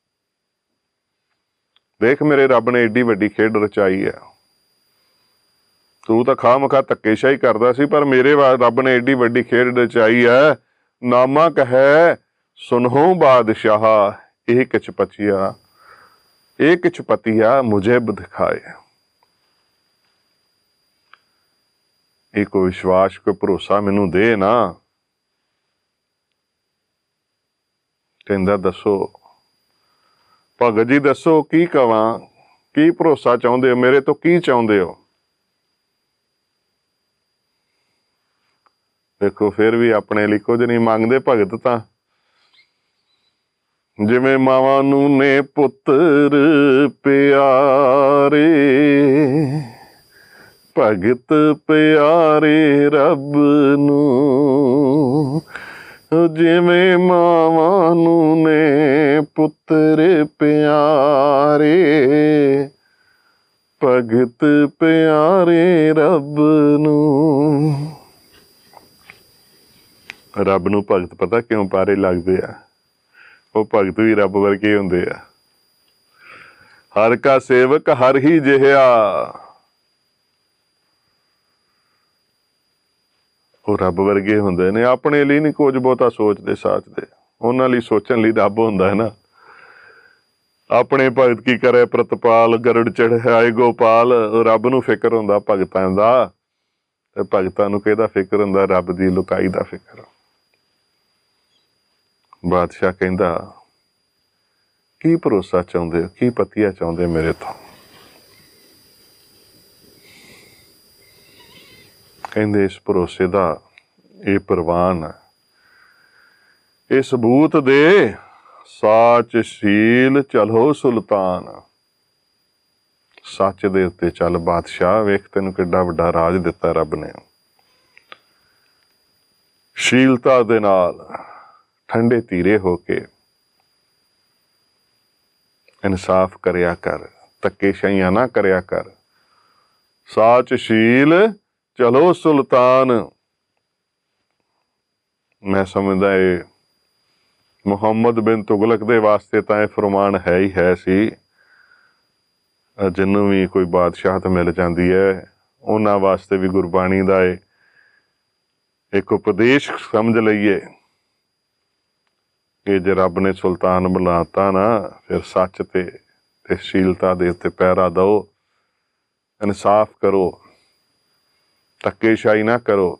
ਦੇਖ ਮੇਰੇ ਰੱਬ ਨੇ ਏਡੀ ਵੱਡੀ ਖੇਡ ਰਚਾਈ ਹੈ, ਤੂੰ ਤਾਂ ਖਾਹ ਮਖਾਹ ਧੱਕੇਸ਼ਾਹੀ ਕਰਦਾ ਸੀ, ਪਰ ਮੇਰੇ ਰੱਬ ਨੇ ਏਡੀ ਵੱਡੀ ਖੇਡ ਰਚਾਈ ਹੈ। ਨਾਮਾ ਕਹੈ ਸੁਨਹੁ ਬਾਦਸ਼ਾਹ, ਇਹ ਕਿਛ ਪਚਿਆ, ਇਹ ਕਿਛ ਪਤੀਆ ਮੁਝੇ ਦਿਖਾਏ। ਇਹ ਕੋਈ ਵਿਸ਼ਵਾਸ, ਕੋਈ ਭਰੋਸਾ ਮੈਨੂੰ ਦੇ ਨਾ। ਕਹਿੰਦਾ ਦੱਸੋ ਭਗਤ ਜੀ, ਦੱਸੋ ਕੀ ਕਵਾਂ, ਕੀ ਭਰੋਸਾ ਚਾਹੁੰਦੇ ਹੋ, ਮੇਰੇ ਤੋਂ ਕੀ ਚਾਹੁੰਦੇ ਹੋ? ਦੇਖੋ ਫਿਰ ਵੀ ਆਪਣੇ ਲਈ ਕੁਝ ਨਹੀਂ ਮੰਗਦੇ ਭਗਤ ਤਾਂ। ਜਿਵੇਂ ਮਾਵਾਂ ਨੂੰ ਨੇ ਪੁੱਤਰ ਪਿਆਰੇ, ਭਗਤ ਪਿਆਰੇ ਰੱਬ ਨੂੰ। ਜਿਵੇਂ ਮਾਵਾਂ ਨੂੰ ਨੇ ਪੁੱਤਰ ਪਿਆਰੇ, ਭਗਤ ਪਿਆਰੇ ਰੱਬ ਨੂੰ। ਰੱਬ ਨੂੰ ਭਗਤ ਪਤਾ ਕਿਉਂ ਪਿਆਰੇ ਲੱਗਦੇ ਆ? ਉਹ ਭਗਤ ਵੀ ਰੱਬ ਵਰਗੇ ਹੁੰਦੇ ਆ। ਹਰ ਕਾ ਸੇਵਕ ਹਰ ਹੀ ਜਿਹਾ, ਉਹ ਰੱਬ ਵਰਗੇ ਹੁੰਦੇ ਨੇ। ਆਪਣੇ ਲਈ ਨਹੀਂ ਕੁਝ ਬਹੁਤਾ ਸੋਚਦੇ ਸਾਚਦੇ, ਉਹਨਾਂ ਲਈ ਸੋਚਣ ਲਈ ਰੱਬ ਹੁੰਦਾ ਹੈ ਨਾ। ਆਪਣੇ ਭਗਤ ਕੀ ਕਰੇ ਪ੍ਰਤਪਾਲ, ਗਰੁੜ ਚੜ੍ਹਾਏ ਗੋਪਾਲ। ਰੱਬ ਨੂੰ ਫਿਕਰ ਹੁੰਦਾ ਭਗਤਾਂ ਦਾ, ਤੇ ਭਗਤਾਂ ਨੂੰ ਕਿਹਦਾ ਫਿਕਰ ਹੁੰਦਾ? ਰੱਬ ਦੀ ਲੁਕਾਈ ਦਾ ਫਿਕਰ। ਬਾਦਸ਼ਾਹ ਕਹਿੰਦਾ ਕੀ ਭਰੋਸਾ ਚਾਹੁੰਦੇ ਹੋ, ਕੀ ਪਤੀਆ ਚਾਹੁੰਦੇ ਮੇਰੇ ਤੋਂ? ਕਹਿੰਦੇ ਇਸ ਭਰੋਸੇ ਦਾ ਇਹ ਪ੍ਰਵਾਨ, ਇਹ ਸਬੂਤ ਦੇ, ਸਾਚ ਸ਼ੀਲ ਚਲੋ ਸੁਲਤਾਨ। ਸੱਚ ਦੇ ਉੱਤੇ ਚੱਲ ਬਾਦਸ਼ਾਹ, ਵੇਖ ਤੈਨੂੰ ਕਿੱਡਾ ਵੱਡਾ ਰਾਜ ਦਿੱਤਾ ਰੱਬ ਨੇ। ਸ਼ੀਲਤਾ ਦੇ ਨਾਲ ਠੰਡੇ ਧੀਰੇ ਹੋ ਕੇ ਇਨਸਾਫ ਕਰਿਆ ਕਰ, ਧੱਕੇਸ਼ਾਹੀਆਂ ਨਾ ਕਰਿਆ ਕਰ। ਸਾਚ ਸ਼ੀਲ ਚਲੋ ਸੁਲਤਾਨ। ਮੈਂ ਸਮਝਦਾ ਇਹ ਮੁਹੰਮਦ ਬਿਨ ਤੁਗਲਕ ਦੇ ਵਾਸਤੇ ਤਾਂ ਇਹ ਫਰਮਾਨ ਹੈ ਹੀ ਹੈ ਸੀ। ਜਿਹਨੂੰ ਵੀ ਕੋਈ ਬਾਦਸ਼ਾਹਤ ਮਿਲ ਜਾਂਦੀ ਹੈ, ਉਹਨਾਂ ਵਾਸਤੇ ਵੀ ਗੁਰਬਾਣੀ ਦਾ ਇਹ ਇੱਕ ਉਪਦੇਸ਼ ਸਮਝ ਲਈਏ ਕਿ ਜੇ ਰੱਬ ਨੇ ਸੁਲਤਾਨ ਬਣਾਤਾ ਨਾ, ਫਿਰ ਸੱਚ ਤੇ ਸ਼ੀਲਤਾ ਦੇ ਉੱਤੇ ਪਹਿਰਾ ਦਓ, ਇਨਸਾਫ ਕਰੋ, ਧੱਕੇਸ਼ਾਹੀ ਨਾ ਕਰੋ।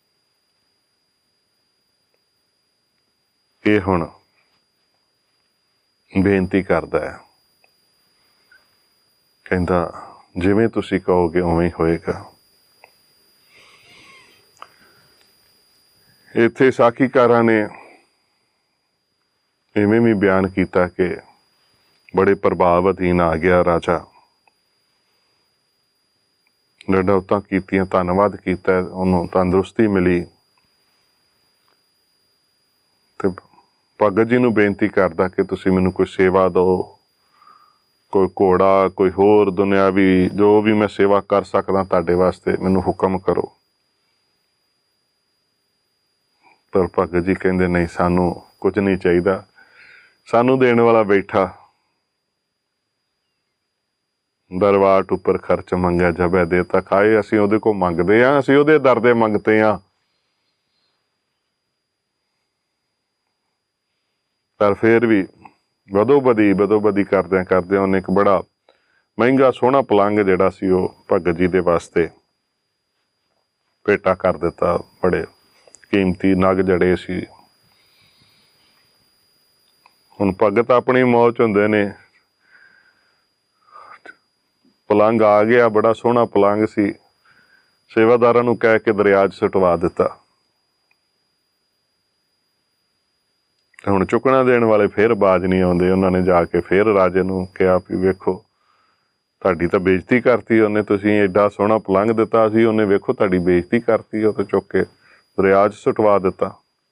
ਇਹ ਹੁਣ ਬੇਨਤੀ ਕਰਦਾ ਹੈ, ਕਹਿੰਦਾ ਜਿਵੇਂ ਤੁਸੀਂ ਕਹੋਗੇ ਉਵੇਂ ਹੀ ਹੋਏਗਾ। ਇੱਥੇ ਸਾਖੀਕਾਰਾਂ ਨੇ इवें भी बयान किया कि बड़े प्रभाव अधीन आ गया राजा, डडौतां कीतियां, धन्नवाद किया, उन्होंने तंदुरुस्ती मिली। तो भगत जी नूं बेनती करदा कि तुसीं मैनूं कोई सेवा दो, कोई घोड़ा, कोई होर दुनियावी जो भी मैं सेवा कर सकदा तुहाडे वास्ते, मैनूं हुक्म करो। पर भगत जी कहंदे नहीं, सानू कुछ नहीं चाहिए, सानू देने वाला बैठा, दरवाट उपर खर्च मंगया जबै देता खाए। असीं उहदे कोल मंगदे हां, असीं उहदे दर दे मंगते हां, पर फिर भी बदो बदी करदियां उन्हें एक बड़ा महंगा सोहना पलंग जिहड़ा सी ओह भगत जी दे वास्ते भेटा कर दिता। बड़े कीमती नग जड़े सी। हुण भगत अपनी मौज हुंदे ने, पलंग आ गया, बड़ा सोहना पलंग सी, सेवादारां नूं कह के दरिया 'च सुटवा दिता। हुण चुकना देण वाले फिर बाज नहीं आउंदे। उन्होंने जाके फिर राजे नूं कहा भी वेखो तुहाडी तां बेइज्जती करती उन्हें, तुसीं एडा सोहना पलंग दिता सी, उन्हें वेखो तुहाडी बेइज्जती करती, उह तां चुक के दरिया 'च सुटवा दिता।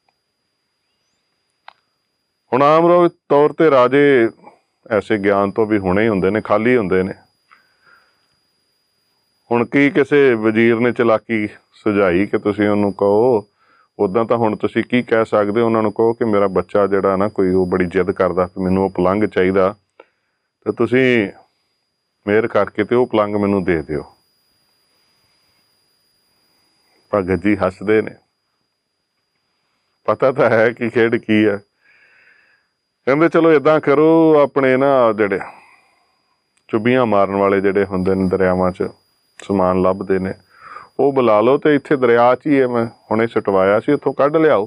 हुण आम तौर ते राजे ऐसे ज्ञान तो भी हुणे ही हुंदे ने, खाली हुंदे ने। हुण की किसी वजीर ने चलाकी सुझाई कि तुसीं उहनूं कहो, उदां तां हुण तुसीं की कह सकदे हो, उन्हां नूं कहो कि मेरा बच्चा जिहड़ा ना कोई वो बड़ी जिद करदा मैनूं वो पलंग चाहीदा, ते तुसीं मेहर करके ते वो पलंग मैनूं दे दिओ। भगत जी हसदे ने, पता तां है कि खेड की है। कहंदे चलो इदां करो, अपने ना जिहड़े चुब्बियां मारन वाले जिहड़े हुंदे ने दरियावां 'च समान लभदे ने, वो बुला लो, तो इत्थे दरिया 'च ही है, मैं हुणे सटवाया सी, उत्थों कढ लियाओ।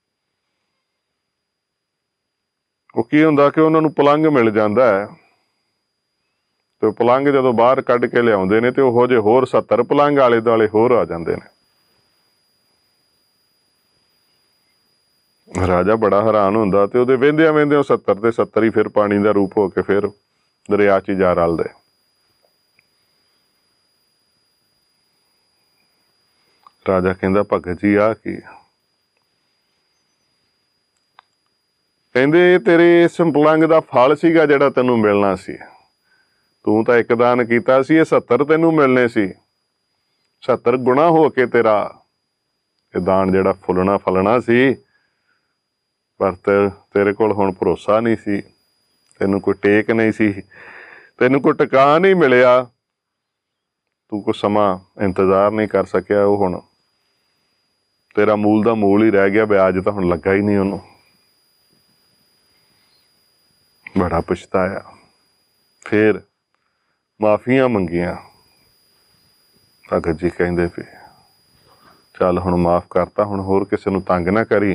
वो की हुंदा कि उन्हां नूं पलंग मिल जांदा है, तो पलंग जदों बाहर कढ के लियाउंदे ने, तो ओहो जे होर 70 पलंग आले दुआले होर आ जांदे ने। राजा बड़ा हैरान हुंदा, ते ਉਹਦੇ ਵਹਿੰਦਿਆਂ ਵਹਿੰਦਿਆਂ 70 ਦੇ 70 ही फिर पानी का रूप हो के फिर दरिया 'ਚ जा रलदे। राजा कहंदा भगत जी आ की? कहंदे तेरे इस पलंग का फल सीगा जिहड़ा तैनूं मिलना सी, तूं तां एक दान कीता सी, 70 तैनूं मिलने सी, 70 गुणा हो के तेरा ये दान जिहड़ा फुलना फलना सी। पर तेरे कोल हुण भरोसा नहीं सी, तैनूं कोई टेक नहीं सी, तैनूं कोई टिका नहीं मिलिया, तू कुछ समा इंतजार नहीं कर सकिया, वो हुण तेरा मूल दा मूल ही रह गया, ब्याज तां हुण लगा ही नहीं उहनूं। बड़ा पछताया, फिर माफियां मंगियां। भगत जी कहंदे भी चल हुण माफ करता, हुण होर किसे नूं तंग ना करी,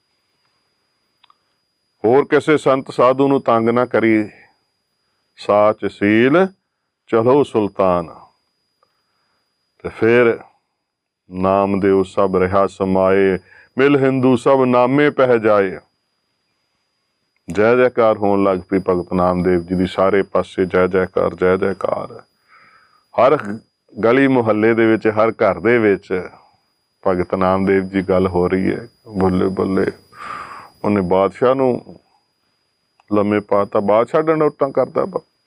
होर किसे संत साधु नूं तंग ना करी, साच सील चलो सुल्तान। ते फिर नामदेव सब रहा समाए, मिल हिंदू सब नामे पह जाए। जय जयकार होण लग पई भगत नामदेव जी दी, सारे पासे जय जयकार जय जयकार। हर गली मुहल्ले दे विच, हर घर दे विच भगत नामदेव जी गल हो रही है। बल्ले बल्ले उन्हें बादशाह नूं लम्मे पाता, बादशाह डंडौतां करदा,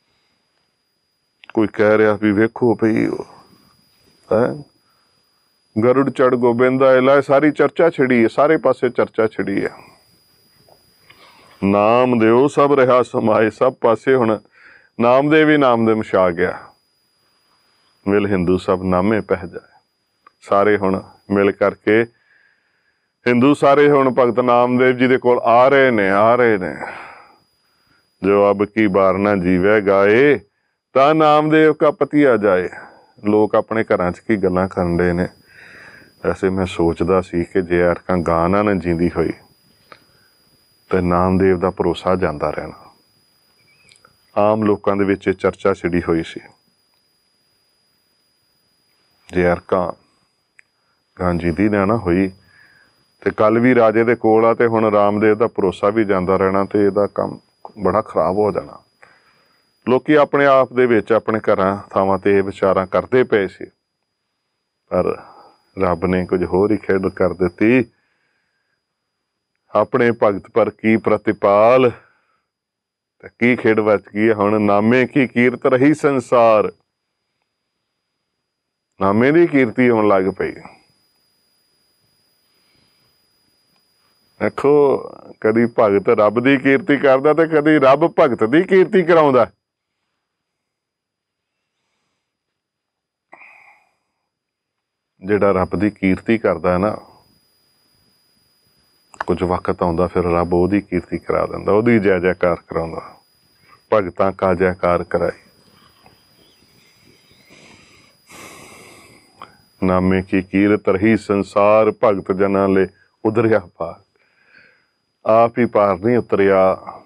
कोई कह रहा भी वेखो भई है गरुड़ चढ़ गोबिंदा इलाए, सारी चर्चा छिड़ी है, सारे पासे चर्चा छिड़ी है। नामदेव सब रहा समाए, सब पासे हुण नामदेव ही नामदेव छा गया। मिल हिंदू सब नामे पह जाए, सारे हुण मिल करके हिंदू सारे हुण भगत नामदेव जी दे कोल आ रहे ने, आ रहे ने। जो अब की बार ना जीवे गाए, ता नामदेव का पति आ जाए। लोग अपने घरां च की गल्लां करन डे ने। वैसे मैं सोचदा सी कि जे अरकां गां ना जींदी होई ते नामदेव दा भरोसा जांदा रहना। आम लोकां दे विच चर्चा छिड़ी होई सी, जे अरकां गां जींदी ना होई ਤੇ ਕੱਲ ਵੀ ਰਾਜੇ ਦੇ ਕੋਲ ਆ, ਤੇ ਹੁਣ ਰਾਮਦੇਵ ਦਾ ਭਰੋਸਾ ਵੀ ਜਾਂਦਾ ਰਹਿਣਾ, ਤੇ ਇਹਦਾ ਕੰਮ ਬੜਾ ਖਰਾਬ ਹੋ ਜਾਣਾ। ਲੋਕੀ ਆਪਣੇ ਆਪ ਦੇ ਵਿੱਚ ਆਪਣੇ ਘਰਾਂ ਥਾਵਾਂ ਤੇ ਇਹ ਵਿਚਾਰਾਂ ਕਰਦੇ ਪਏ ਸੀ, ਪਰ ਰੱਬ ਨੇ ਕੁਝ ਹੋਰ ਹੀ ਖੇਡ ਕਰ ਦਿੱਤੀ। ਆਪਣੇ ਭਗਤ ਪਰ ਕੀ ਪ੍ਰਤਿਪਾਲ, ਤੇ ਕੀ ਖੇਡ ਬਚ ਗਈ। ਹੁਣ ਨਾਮੇ ਕੀ ਕੀਰਤ ਰਹੀ ਸੰਸਾਰ, ਨਾਮੇ ਦੀ ਕੀਰਤੀ ਹੋਣ ਲੱਗ ਪਈ। ਦੇਖੋ, ਕਦੀ ਭਗਤ ਰੱਬ ਦੀ ਕੀਰਤੀ ਕਰਦਾ ਤੇ ਕਦੀ ਰੱਬ ਭਗਤ ਦੀ ਕੀਰਤੀ ਕਰਾਉਂਦਾ। ਜਿਹੜਾ ਰੱਬ ਦੀ ਕੀਰਤੀ ਕਰਦਾ ਨਾ, ਕੁਝ ਵਕਤ ਆਉਂਦਾ ਫਿਰ ਰੱਬ ਉਹਦੀ ਕੀਰਤੀ ਕਰਾ ਦਿੰਦਾ, ਉਹਦੀ ਜੈ ਜੈਕਾਰ ਕਰਾਉਂਦਾ। ਭਗਤਾਂ ਕਾ ਜੈਕਾਰ ਕਰਾਈ, ਨਾਮੇ ਕੀ ਕੀਰਤ ਰਹੀ ਸੰਸਾਰ, ਭਗਤ ਜਨਾਂ ਲੈ ਉਧਰਿਆ ਪਾਰ। ਆਪ ਹੀ ਪਾਰ ਨਹੀਂ ਉਤਰਿਆ,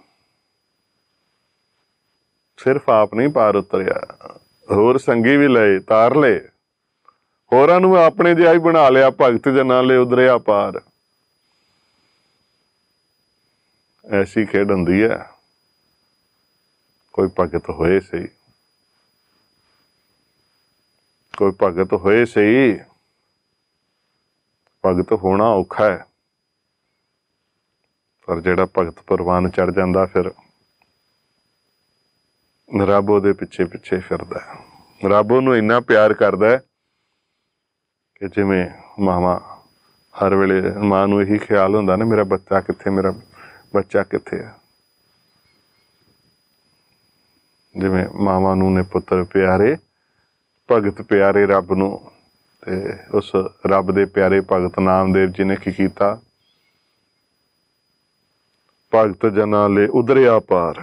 ਸਿਰਫ ਆਪ ਨਹੀਂ ਪਾਰ ਉਤਰਿਆ, ਹੋਰ ਸੰਗੀ ਵੀ ਲਏ, ਤਾਰ ਲਏ, ਹੋਰਾਂ ਨੂੰ ਆਪਣੇ ਜਿਹਾ ਹੀ ਬਣਾ ਲਿਆ। ਭਗਤ ਜਨਾਂ ਲੈ ਉਧਰਿਆ ਪਾਰ। ਐਸੀ ਖੇਡ ਹੁੰਦੀ ਹੈ। ਕੋਈ ਭਗਤ ਹੋਏ ਸਹੀ, ਕੋਈ ਭਗਤ ਹੋਏ ਸਹੀ। ਭਗਤ ਹੋਣਾ ਔਖਾ ਹੈ, ਪਰ ਜਿਹੜਾ ਭਗਤ ਪ੍ਰਵਾਨ ਚੜ ਜਾਂਦਾ, ਫਿਰ ਰੱਬ ਉਹਦੇ ਪਿੱਛੇ ਪਿੱਛੇ ਫਿਰਦਾ। ਰੱਬ ਉਹਨੂੰ ਇੰਨਾ ਪਿਆਰ ਕਰਦਾ ਕਿ ਜਿਵੇਂ ਮਾਵਾਂ ਹਰ ਵੇਲੇ, ਮਾਂ ਨੂੰ ਇਹੀ ਖਿਆਲ ਹੁੰਦਾ ਨਾ, ਮੇਰਾ ਬੱਚਾ ਕਿੱਥੇ, ਮੇਰਾ ਬੱਚਾ ਕਿੱਥੇ ਆ। ਜਿਵੇਂ ਮਾਵਾਂ ਨੂੰ ਨੇ ਪੁੱਤਰ ਪਿਆਰੇ, ਭਗਤ ਪਿਆਰੇ ਰੱਬ ਨੂੰ। ਤੇ ਉਸ ਰੱਬ ਦੇ ਪਿਆਰੇ ਭਗਤ ਨਾਮਦੇਵ ਜੀ ਨੇ ਕੀ ਕੀਤਾ? ਭਗਤ ਜਨਾਂ ਲੈ ਉਧਰਿਆ ਪਾਰ।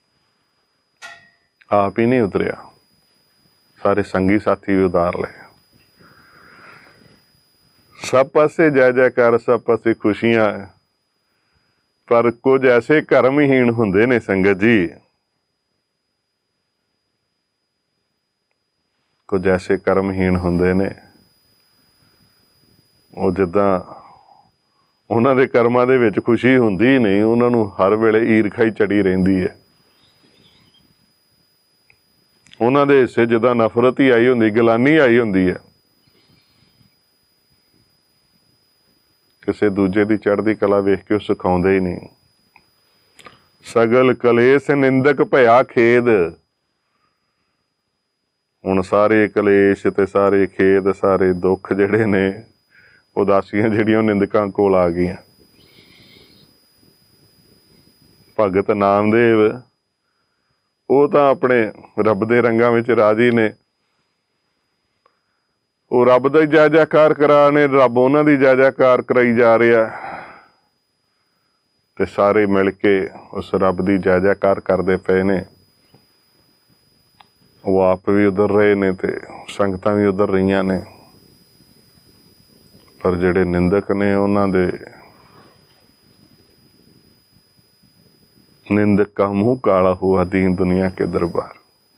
ਆਪ ਹੀ ਨਹੀਂ ਉਤਰਿਆ, ਸਾਰੇ ਸੰਗੀ ਸਾਥੀ ਵੀ ਉਤਾਰ ਲਏ। ਸਭ ਪਾਸੇ ਜੈ ਜੈਕਾਰ, ਸਭ ਪਾਸੇ ਖੁਸ਼ੀਆਂ ਹੈ, ਪਰ ਕੁਝ ਐਸੇ ਕਰਮਹੀਣ ਹੁੰਦੇ ਨੇ ਸੰਗਤ ਜੀ, ਕੁਝ ਐਸੇ ਕਰਮਹੀਣ ਹੁੰਦੇ ਨੇ, ਉਹ ਜਿੱਦਾਂ ਉਹਨਾਂ ਦੇ ਕਰਮਾਂ ਦੇ ਵਿੱਚ ਖੁਸ਼ੀ ਹੁੰਦੀ ਹੀ ਨਹੀਂ, ਉਹਨਾਂ ਨੂੰ ਹਰ ਵੇਲੇ ਈਰਖਾ ਹੀ ਚੜੀ ਰਹਿੰਦੀ ਹੈ। ਉਹਨਾਂ ਦੇ ਹਿੱਸੇ ਜਿੱਦਾਂ ਨਫ਼ਰਤ ਹੀ ਆਈ ਹੁੰਦੀ, ਗਲਾਨੀ ਆਈ ਹੁੰਦੀ ਹੈ। ਕਿਸੇ ਦੂਜੇ ਦੀ ਚੜ੍ਹਦੀ ਕਲਾ ਵੇਖ ਕੇ ਉਹ ਸਿਖਾਉਂਦੇ ਹੀ ਨਹੀਂ। ਸਗਲ ਕਲੇਸ਼ ਨਿੰਦਕ ਭਇਆ ਖੇਦ। ਹੁਣ ਸਾਰੇ ਕਲੇਸ਼ ਤੇ ਸਾਰੇ ਖੇਦ, ਸਾਰੇ ਦੁੱਖ ਜਿਹੜੇ ਨੇ, ਉਦਾਸੀਆਂ ਜਿਹੜੀਆਂ, ਉਹ ਨਿੰਦਕਾਂ ਕੋਲ ਆ ਗਈਆਂ। ਭਗਤ ਨਾਮਦੇਵ ਉਹ ਤਾਂ ਆਪਣੇ ਰੱਬ ਦੇ ਰੰਗਾਂ ਵਿੱਚ ਰਾਜੀ ਨੇ। ਉਹ ਰੱਬ ਦਾ ਹੀ ਜੈ ਜੈਕਾਰ ਕਰਾ ਨੇ, ਰੱਬ ਉਹਨਾਂ ਦੀ ਜੈ ਜੈਕਾਰ ਕਰਾਈ ਜਾ ਰਿਹਾ, ਤੇ ਸਾਰੇ ਮਿਲ ਕੇ ਉਸ ਰੱਬ ਦੀ ਜੈ ਜੈਕਾਰ ਕਰਦੇ ਪਏ ਨੇ। ਉਹ ਆਪ ਵੀ ਉਧਰ ਰਹੇ ਨੇ ਤੇ ਸੰਗਤਾਂ ਵੀ ਉਧਰ ਰਹੀਆਂ ਨੇ, ਪਰ ਜਿਹੜੇ ਨਿੰਦਕ ਨੇ, ਉਹਨਾਂ ਦੇ ਨਿੰਦਕ ਕਾ ਮੂੰਹ ਕਾਲਾ ਹੁਆ ਦੀਨ ਦੁਨੀਆ ਕੇ ਦਰਬਾਰ।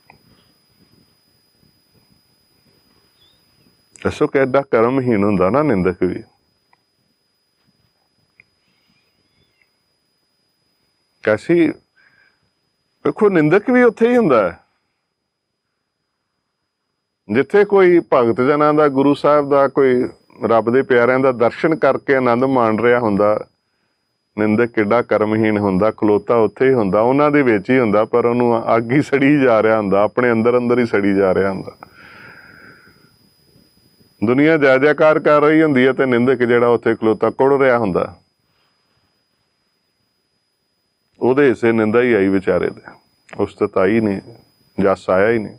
ਦੱਸੋ ਕਿੱਡਾ ਕਰਮਹੀਣ ਹੁੰਦਾ ਨਾ ਨਿੰਦਕ ਵੀ। ਕੈਸੀ, ਵੇਖੋ ਨਿੰਦਕ ਵੀ ਉੱਥੇ ਹੀ ਹੁੰਦਾ ਹੈ ਜਿੱਥੇ ਕੋਈ ਭਗਤ ਜਨਾਂ ਦਾ, ਗੁਰੂ ਸਾਹਿਬ ਦਾ, ਕੋਈ ਰੱਬ ਦੇ ਪਿਆਰਿਆਂ ਦਾ ਦਰਸ਼ਨ ਕਰਕੇ ਆਨੰਦ ਮਾਣ ਰਿਹਾ ਹੁੰਦਾ। ਨਿੰਦਕ ਕਿੱਡਾ ਕਰਮਹੀਣ ਹੁੰਦਾ, ਖਲੋਤਾ ਉੱਥੇ ਹੀ ਹੁੰਦਾ, ਉਹਨਾਂ ਦੇ ਵਿੱਚ ਹੀ ਹੁੰਦਾ, ਪਰ ਉਹਨੂੰ ਅੱਗ ਹੀ ਸੜੀ ਜਾ ਰਿਹਾ ਹੁੰਦਾ, ਆਪਣੇ ਅੰਦਰ ਅੰਦਰ ਹੀ ਸੜੀ ਜਾ ਰਿਹਾ ਹੁੰਦਾ। ਦੁਨੀਆ ਜੈ ਜੈਕਾਰ ਕਰ ਰਹੀ ਹੁੰਦੀ ਹੈ, ਤੇ ਨਿੰਦਕ ਜਿਹੜਾ ਉੱਥੇ ਖਲੋਤਾ ਕੁੜ ਰਿਹਾ ਹੁੰਦਾ, ਉਹਦੇ ਹਿੱਸੇ ਨਿੰਦਾ ਹੀ ਆਈ ਵਿਚਾਰੇ ਦੇ, ਉਸਤਤ ਆਈ ਨਹੀਂ, ਜਸ ਆਇਆ ਹੀ ਨਹੀਂ।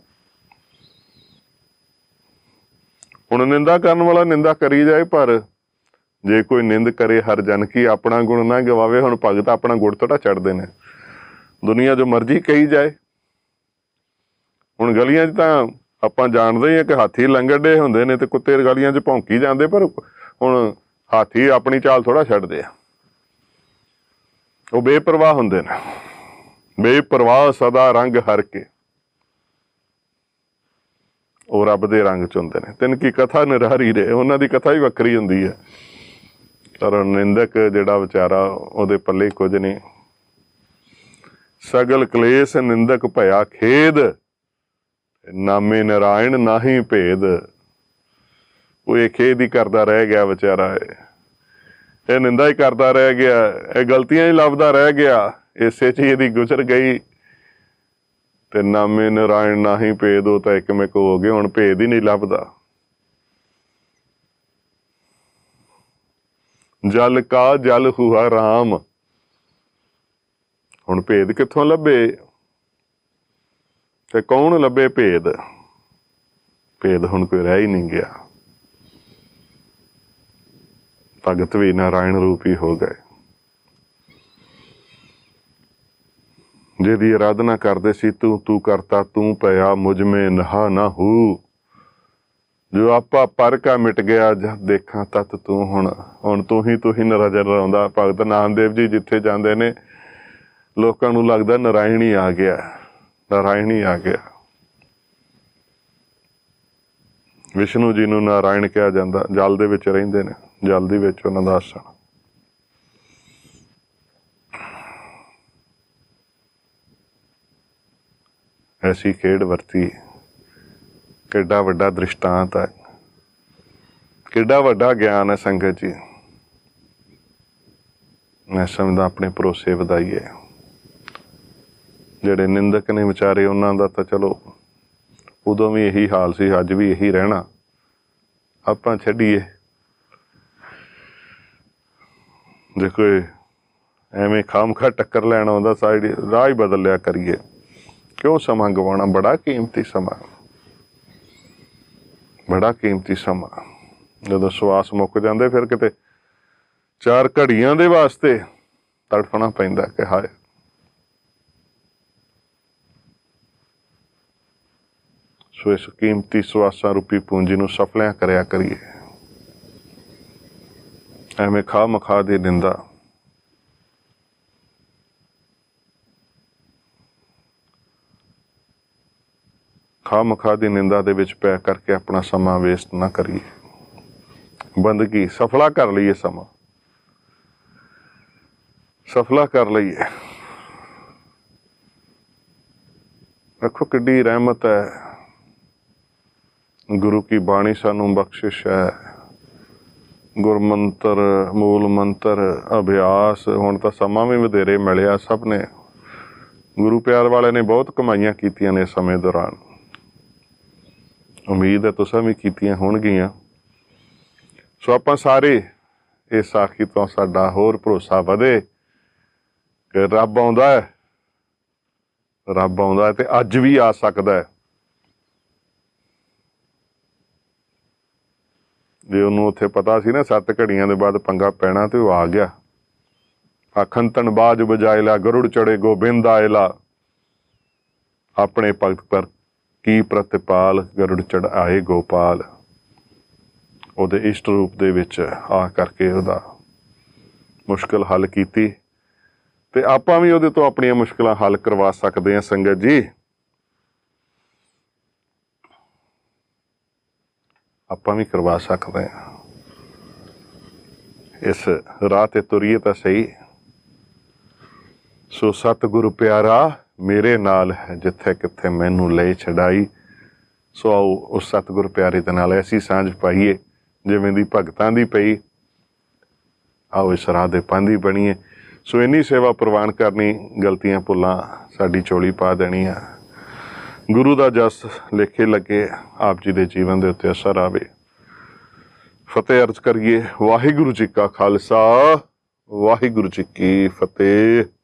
ਹੁਣ ਨਿੰਦਾ ਕਰਨ ਵਾਲਾ ਨਿੰਦਾ ਕਰੀ ਜਾਏ, ਪਰ ਜੇ ਕੋਈ ਨਿੰਦ ਕਰੇ ਹਰ ਜਨ ਕੀ, ਆਪਣਾ ਗੁਣ ਨਾ ਗਵਾਵੇ। ਹੁਣ ਭਗਤ ਆਪਣਾ ਗੁੜ ਥੋੜ੍ਹਾ ਚੜ੍ਹਦੇ ਨੇ, ਦੁਨੀਆ ਜੋ ਮਰਜ਼ੀ ਕਹੀ ਜਾਏ। ਹੁਣ ਗਲੀਆਂ 'ਚ ਤਾਂ ਆਪਾਂ ਜਾਣਦੇ ਹੀ ਹਾਂ ਕਿ ਹਾਥੀ ਲੰਗੜੇ ਹੁੰਦੇ ਨੇ, ਤੇ ਕੁੱਤੇ ਗਲੀਆਂ 'ਚ ਭੌਂਕੀ ਜਾਂਦੇ, ਪਰ ਹੁਣ ਹਾਥੀ ਆਪਣੀ ਚਾਲ ਥੋੜ੍ਹਾ ਛੱਡਦੇ ਆ। ਉਹ ਬੇਪਰਵਾਹ ਹੁੰਦੇ ਨੇ, ਬੇਪਰਵਾਹ ਸਦਾ ਰੰਗ ਹਰ ਕੇ, ਉਹ ਰੱਬ ਦੇ ਰੰਗ 'ਚ ਹੁੰਦੇ ਨੇ। ਤਿੰਨ ਕੀ ਕਥਾ ਨਿਰਾਰੀ ਰਹੇ, ਉਹਨਾਂ ਦੀ ਕਥਾ ਹੀ ਵੱਖਰੀ ਹੁੰਦੀ ਹੈ। ਪਰ ਨਿੰਦਕ ਜਿਹੜਾ ਵਿਚਾਰਾ ਉਹਦੇ ਪੱਲੇ ਕੁਝ ਨਹੀਂ। ਸਗਲ ਕਲੇਸ਼ ਨਿੰਦਕ ਭਇਆ ਖੇਦ, ਨਾਮੇ ਨਾਰਾਇਣ ਨਾਹੀ ਭੇਦ। ਉਹ ਇਹ ਖੇਦ ਹੀ ਕਰਦਾ ਰਹਿ ਗਿਆ ਵਿਚਾਰਾ, ਇਹ ਨਿੰਦਾ ਹੀ ਕਰਦਾ ਰਹਿ ਗਿਆ, ਇਹ ਗਲਤੀਆਂ ਹੀ ਲੱਭਦਾ ਰਹਿ ਗਿਆ, ਇਸੇ 'ਚ ਹੀ ਇਹਦੀ ਗੁਜ਼ਰ ਗਈ। ਤੇ ਨਾਮੇ ਨਾਰਾਇਣ ਨਾਹੀ ਭੇਦ, ਉਹ ਤਾਂ ਇੱਕ ਮਿਕ ਹੋ ਗਏ, ਹੁਣ ਭੇਦ ਹੀ ਨਹੀਂ ਲੱਭਦਾ। ਜਲ ਕਾ ਜਲ ਹੁਆ ਰਾਮ, ਹੁਣ ਭੇਦ ਕਿੱਥੋਂ ਲੱਭੇ ਤੇ ਕੌਣ ਲੱਭੇ ਭੇਦ? ਭੇਦ ਹੁਣ ਕੋਈ ਰਹਿ ਹੀ ਨਹੀਂ ਗਿਆ। ਭਗਤ ਵੀ ਨਾਰਾਇਣ ਰੂਪੀ ਹੋ ਗਏ। ਜਿਹਦੀ ਆਰਾਧਨਾ ਕਰਦੇ ਸੀ, ਤੂੰ ਤੂੰ ਕਰਤਾ ਤੂੰ ਪਿਆ ਮੁਝ ਮੇ ਨਹਾ ਨਾ ਹੂ। ਜੋ ਆਪਾ ਪਰ ਕਾ ਮਿਟ ਗਿਆ, ਜਦ ਦੇਖਾਂ ਤਤ ਤੂੰ। ਹੁਣ ਤੂੰ ਹੀ ਨਜ਼ਰ ਆਉਂਦਾ। ਭਗਤ ਨਾਮਦੇਵ ਜੀ ਜਿੱਥੇ ਜਾਂਦੇ ਨੇ, ਲੋਕਾਂ ਨੂੰ ਲੱਗਦਾ ਨਾਰਾਇਣ ਹੀ ਆ ਗਿਆ, ਨਾਰਾਇਣ ਹੀ ਆ ਗਿਆ। ਵਿਸ਼ਨੂੰ ਜੀ ਨੂੰ ਨਾਰਾਇਣ ਕਿਹਾ ਜਾਂਦਾ। ਜਲ ਦੇ ਵਿੱਚ ਰਹਿੰਦੇ ਨੇ, ਜਲ ਦੇ ਵਿੱਚ ਉਹਨਾਂ ਦਾ ਆਸਣ। ਐਸੀ ਖੇਡ ਵਰਤੀ, ਕਿੱਡਾ ਵੱਡਾ ਦ੍ਰਿਸ਼ਟਾਂਤ ਹੈ, ਕਿੱਡਾ ਵੱਡਾ ਗਿਆਨ ਹੈ ਸੰਗਤ ਜੀ। ਮੈਂ ਸਮਝਦਾ ਆਪਣੇ ਭਰੋਸੇ ਵਧਾਈਏ। ਜਿਹੜੇ ਨਿੰਦਕ ਨੇ ਵਿਚਾਰੇ, ਉਹਨਾਂ ਦਾ ਤਾਂ ਚਲੋ ਉਦੋਂ ਵੀ ਇਹੀ ਹਾਲ ਸੀ, ਅੱਜ ਵੀ ਇਹੀ ਰਹਿਣਾ। ਆਪਾਂ ਛੱਡੀਏ, ਜੇ ਕੋਈ ਐਵੇਂ ਖਾਮਖਾ ਟੱਕਰ ਲੈਣ ਆਉਂਦਾ, ਸਾਈਡ ਰਾਹ ਹੀ ਬਦਲ ਲਿਆ ਕਰੀਏ। ਕਿਉਂ ਸਮਾਂ ਗਵਾਉਣਾ? ਬੜਾ ਕੀਮਤੀ ਸਮਾਂ, ਬੜਾ ਕੀਮਤੀ ਸਮਾਂ। ਜਦੋਂ ਸਵਾਸ ਮੁੱਕ ਜਾਂਦੇ, ਫਿਰ ਕਿਤੇ 4 ਘੜੀਆਂ ਦੇ ਵਾਸਤੇ ਤੜਫਣਾ ਪੈਂਦਾ ਕਿ ਹਾਏ। ਸੋ ਇਸ ਕੀਮਤੀ ਸਵਾਸਾਂ ਰੂਪੀ ਪੂੰਜੀ ਨੂੰ ਸਫਲਿਆਂ ਕਰਿਆ ਕਰੀਏ। ਐਵੇਂ ਖਾ ਮਖਾ ਦੀ ਨਿੰਦਾ, ਖਾ ਮਖਾ ਦੀ ਨਿੰਦਾ ਦੇ ਵਿੱਚ ਪੈ ਕਰਕੇ ਆਪਣਾ ਸਮਾਂ ਵੇਸਟ ਨਾ ਕਰੀਏ। ਬੰਦਗੀ ਸਫਲਾ ਕਰ ਲਈਏ, ਸਮਾਂ ਸਫਲਾ ਕਰ ਲਈਏ। ਵੇਖੋ ਕਿੱਡੀ ਰਹਿਮਤ ਹੈ, ਗੁਰੂ ਕੀ ਬਾਣੀ ਸਾਨੂੰ ਬਖਸ਼ਿਸ਼ ਹੈ। ਗੁਰਮੰਤਰ, ਮੂਲ ਮੰਤਰ, ਅਭਿਆਸ। ਹੁਣ ਤਾਂ ਸਮਾਂ ਵੀ ਵਧੇਰੇ ਮਿਲਿਆ ਸਭ ਨੇ। ਗੁਰੂ ਪਿਆਰ ਵਾਲੇ ਨੇ ਬਹੁਤ ਕਮਾਈਆਂ ਕੀਤੀਆਂ ਨੇ ਇਸ ਸਮੇਂ ਦੌਰਾਨ। ਉਮੀਦ ਹੈ ਤੁਸੀਂ ਵੀ ਕੀਤੀਆਂ ਹੋਣਗੀਆਂ। ਸੋ ਆਪਾਂ ਸਾਰੇ ਇਸ ਸਾਖੀ ਤੋਂ ਸਾਡਾ ਹੋਰ ਭਰੋਸਾ ਵਧੇ ਕਿ ਰੱਬ ਆਉਂਦਾ ਹੈ, ਰੱਬ ਆਉਂਦਾ ਹੈ ਤੇ ਅੱਜ ਵੀ ਆ ਸਕਦਾ ਹੈ। ਜੇ ਉਹਨੂੰ ਉੱਥੇ ਪਤਾ ਸੀ ਨਾ 7 ਘੜੀਆਂ ਦੇ ਬਾਅਦ ਪੰਗਾ ਪੈਣਾ, ਤੇ ਉਹ ਆ ਗਿਆ। ਆਖਣ ਤਨਬਾਜ ਬਜਾਏ ਲਾ, ਗਰੁੜ ਚੜੇ ਗੋਬਿੰਦ ਆਏਲਾ। ਆਪਣੇ ਭਗਤ ਪਰ ਕੀ ਪ੍ਰਤਿਪਾਲ, ਗਰੁੜ ਚੜ ਆਏ ਗੋਪਾਲ। ਉਹਦੇ ਇਸ਼ਟ ਰੂਪ ਦੇ ਵਿੱਚ ਆ ਕਰਕੇ ਉਹਦਾ ਮੁਸ਼ਕਿਲ ਹੱਲ ਕੀਤੀ। ਤੇ ਆਪਾਂ ਵੀ ਉਹਦੇ ਤੋਂ ਆਪਣੀਆਂ ਮੁਸ਼ਕਿਲਾਂ ਹੱਲ ਕਰਵਾ ਸਕਦੇ ਹਾਂ ਸੰਗਤ ਜੀ। ਆਪਾਂ ਵੀ ਕਰਵਾ ਸਕਦੇ ਹਾਂ। ਇਸ ਰਾਹ ਤੇ ਤੁਰੀਏ ਤਾਂ ਸਹੀ। ਸੋ ਸਤਿਗੁਰੂ ਪਿਆਰਾ ਮੇਰੇ ਨਾਲ ਹੈ, ਜਿੱਥੇ ਕਿੱਥੇ ਮੈਨੂੰ ਲੈ ਛਡਾਈ। ਸੋ ਆਓ ਉਸ ਸਤਿਗੁਰੂ ਪਿਆਰੇ ਦੇ ਨਾਲ ਐਸੀ ਸਾਂਝ ਪਾਈਏ ਜਿਵੇਂ ਦੀ ਭਗਤਾਂ ਦੀ ਪਈ। ਆਓ ਇਸ ਰਾਹ ਦੇ ਪਾਂਧੀ ਬਣੀਏ। ਸੋ ਇੰਨੀ ਸੇਵਾ ਪ੍ਰਵਾਨ ਕਰਨੀ, ਗਲਤੀਆਂ ਭੁੱਲਾਂ ਸਾਡੀ ਝੋਲੀ ਪਾ ਦੇਣੀ ਆ। ਗੁਰੂ ਦਾ ਜਸ ਲੇਖੇ ਲੱਗੇ, ਆਪ ਜੀ ਦੇ ਜੀਵਨ ਦੇ ਉੱਤੇ ਅਸਰ ਆਵੇ। ਫਤਿਹ ਅਰਜ਼ ਕਰੀਏ। ਵਾਹਿਗੁਰੂ ਜੀ ਕਾ ਖਾਲਸਾ, ਵਾਹਿਗੁਰੂ ਜੀ ਕੀ ਫਤਿਹ।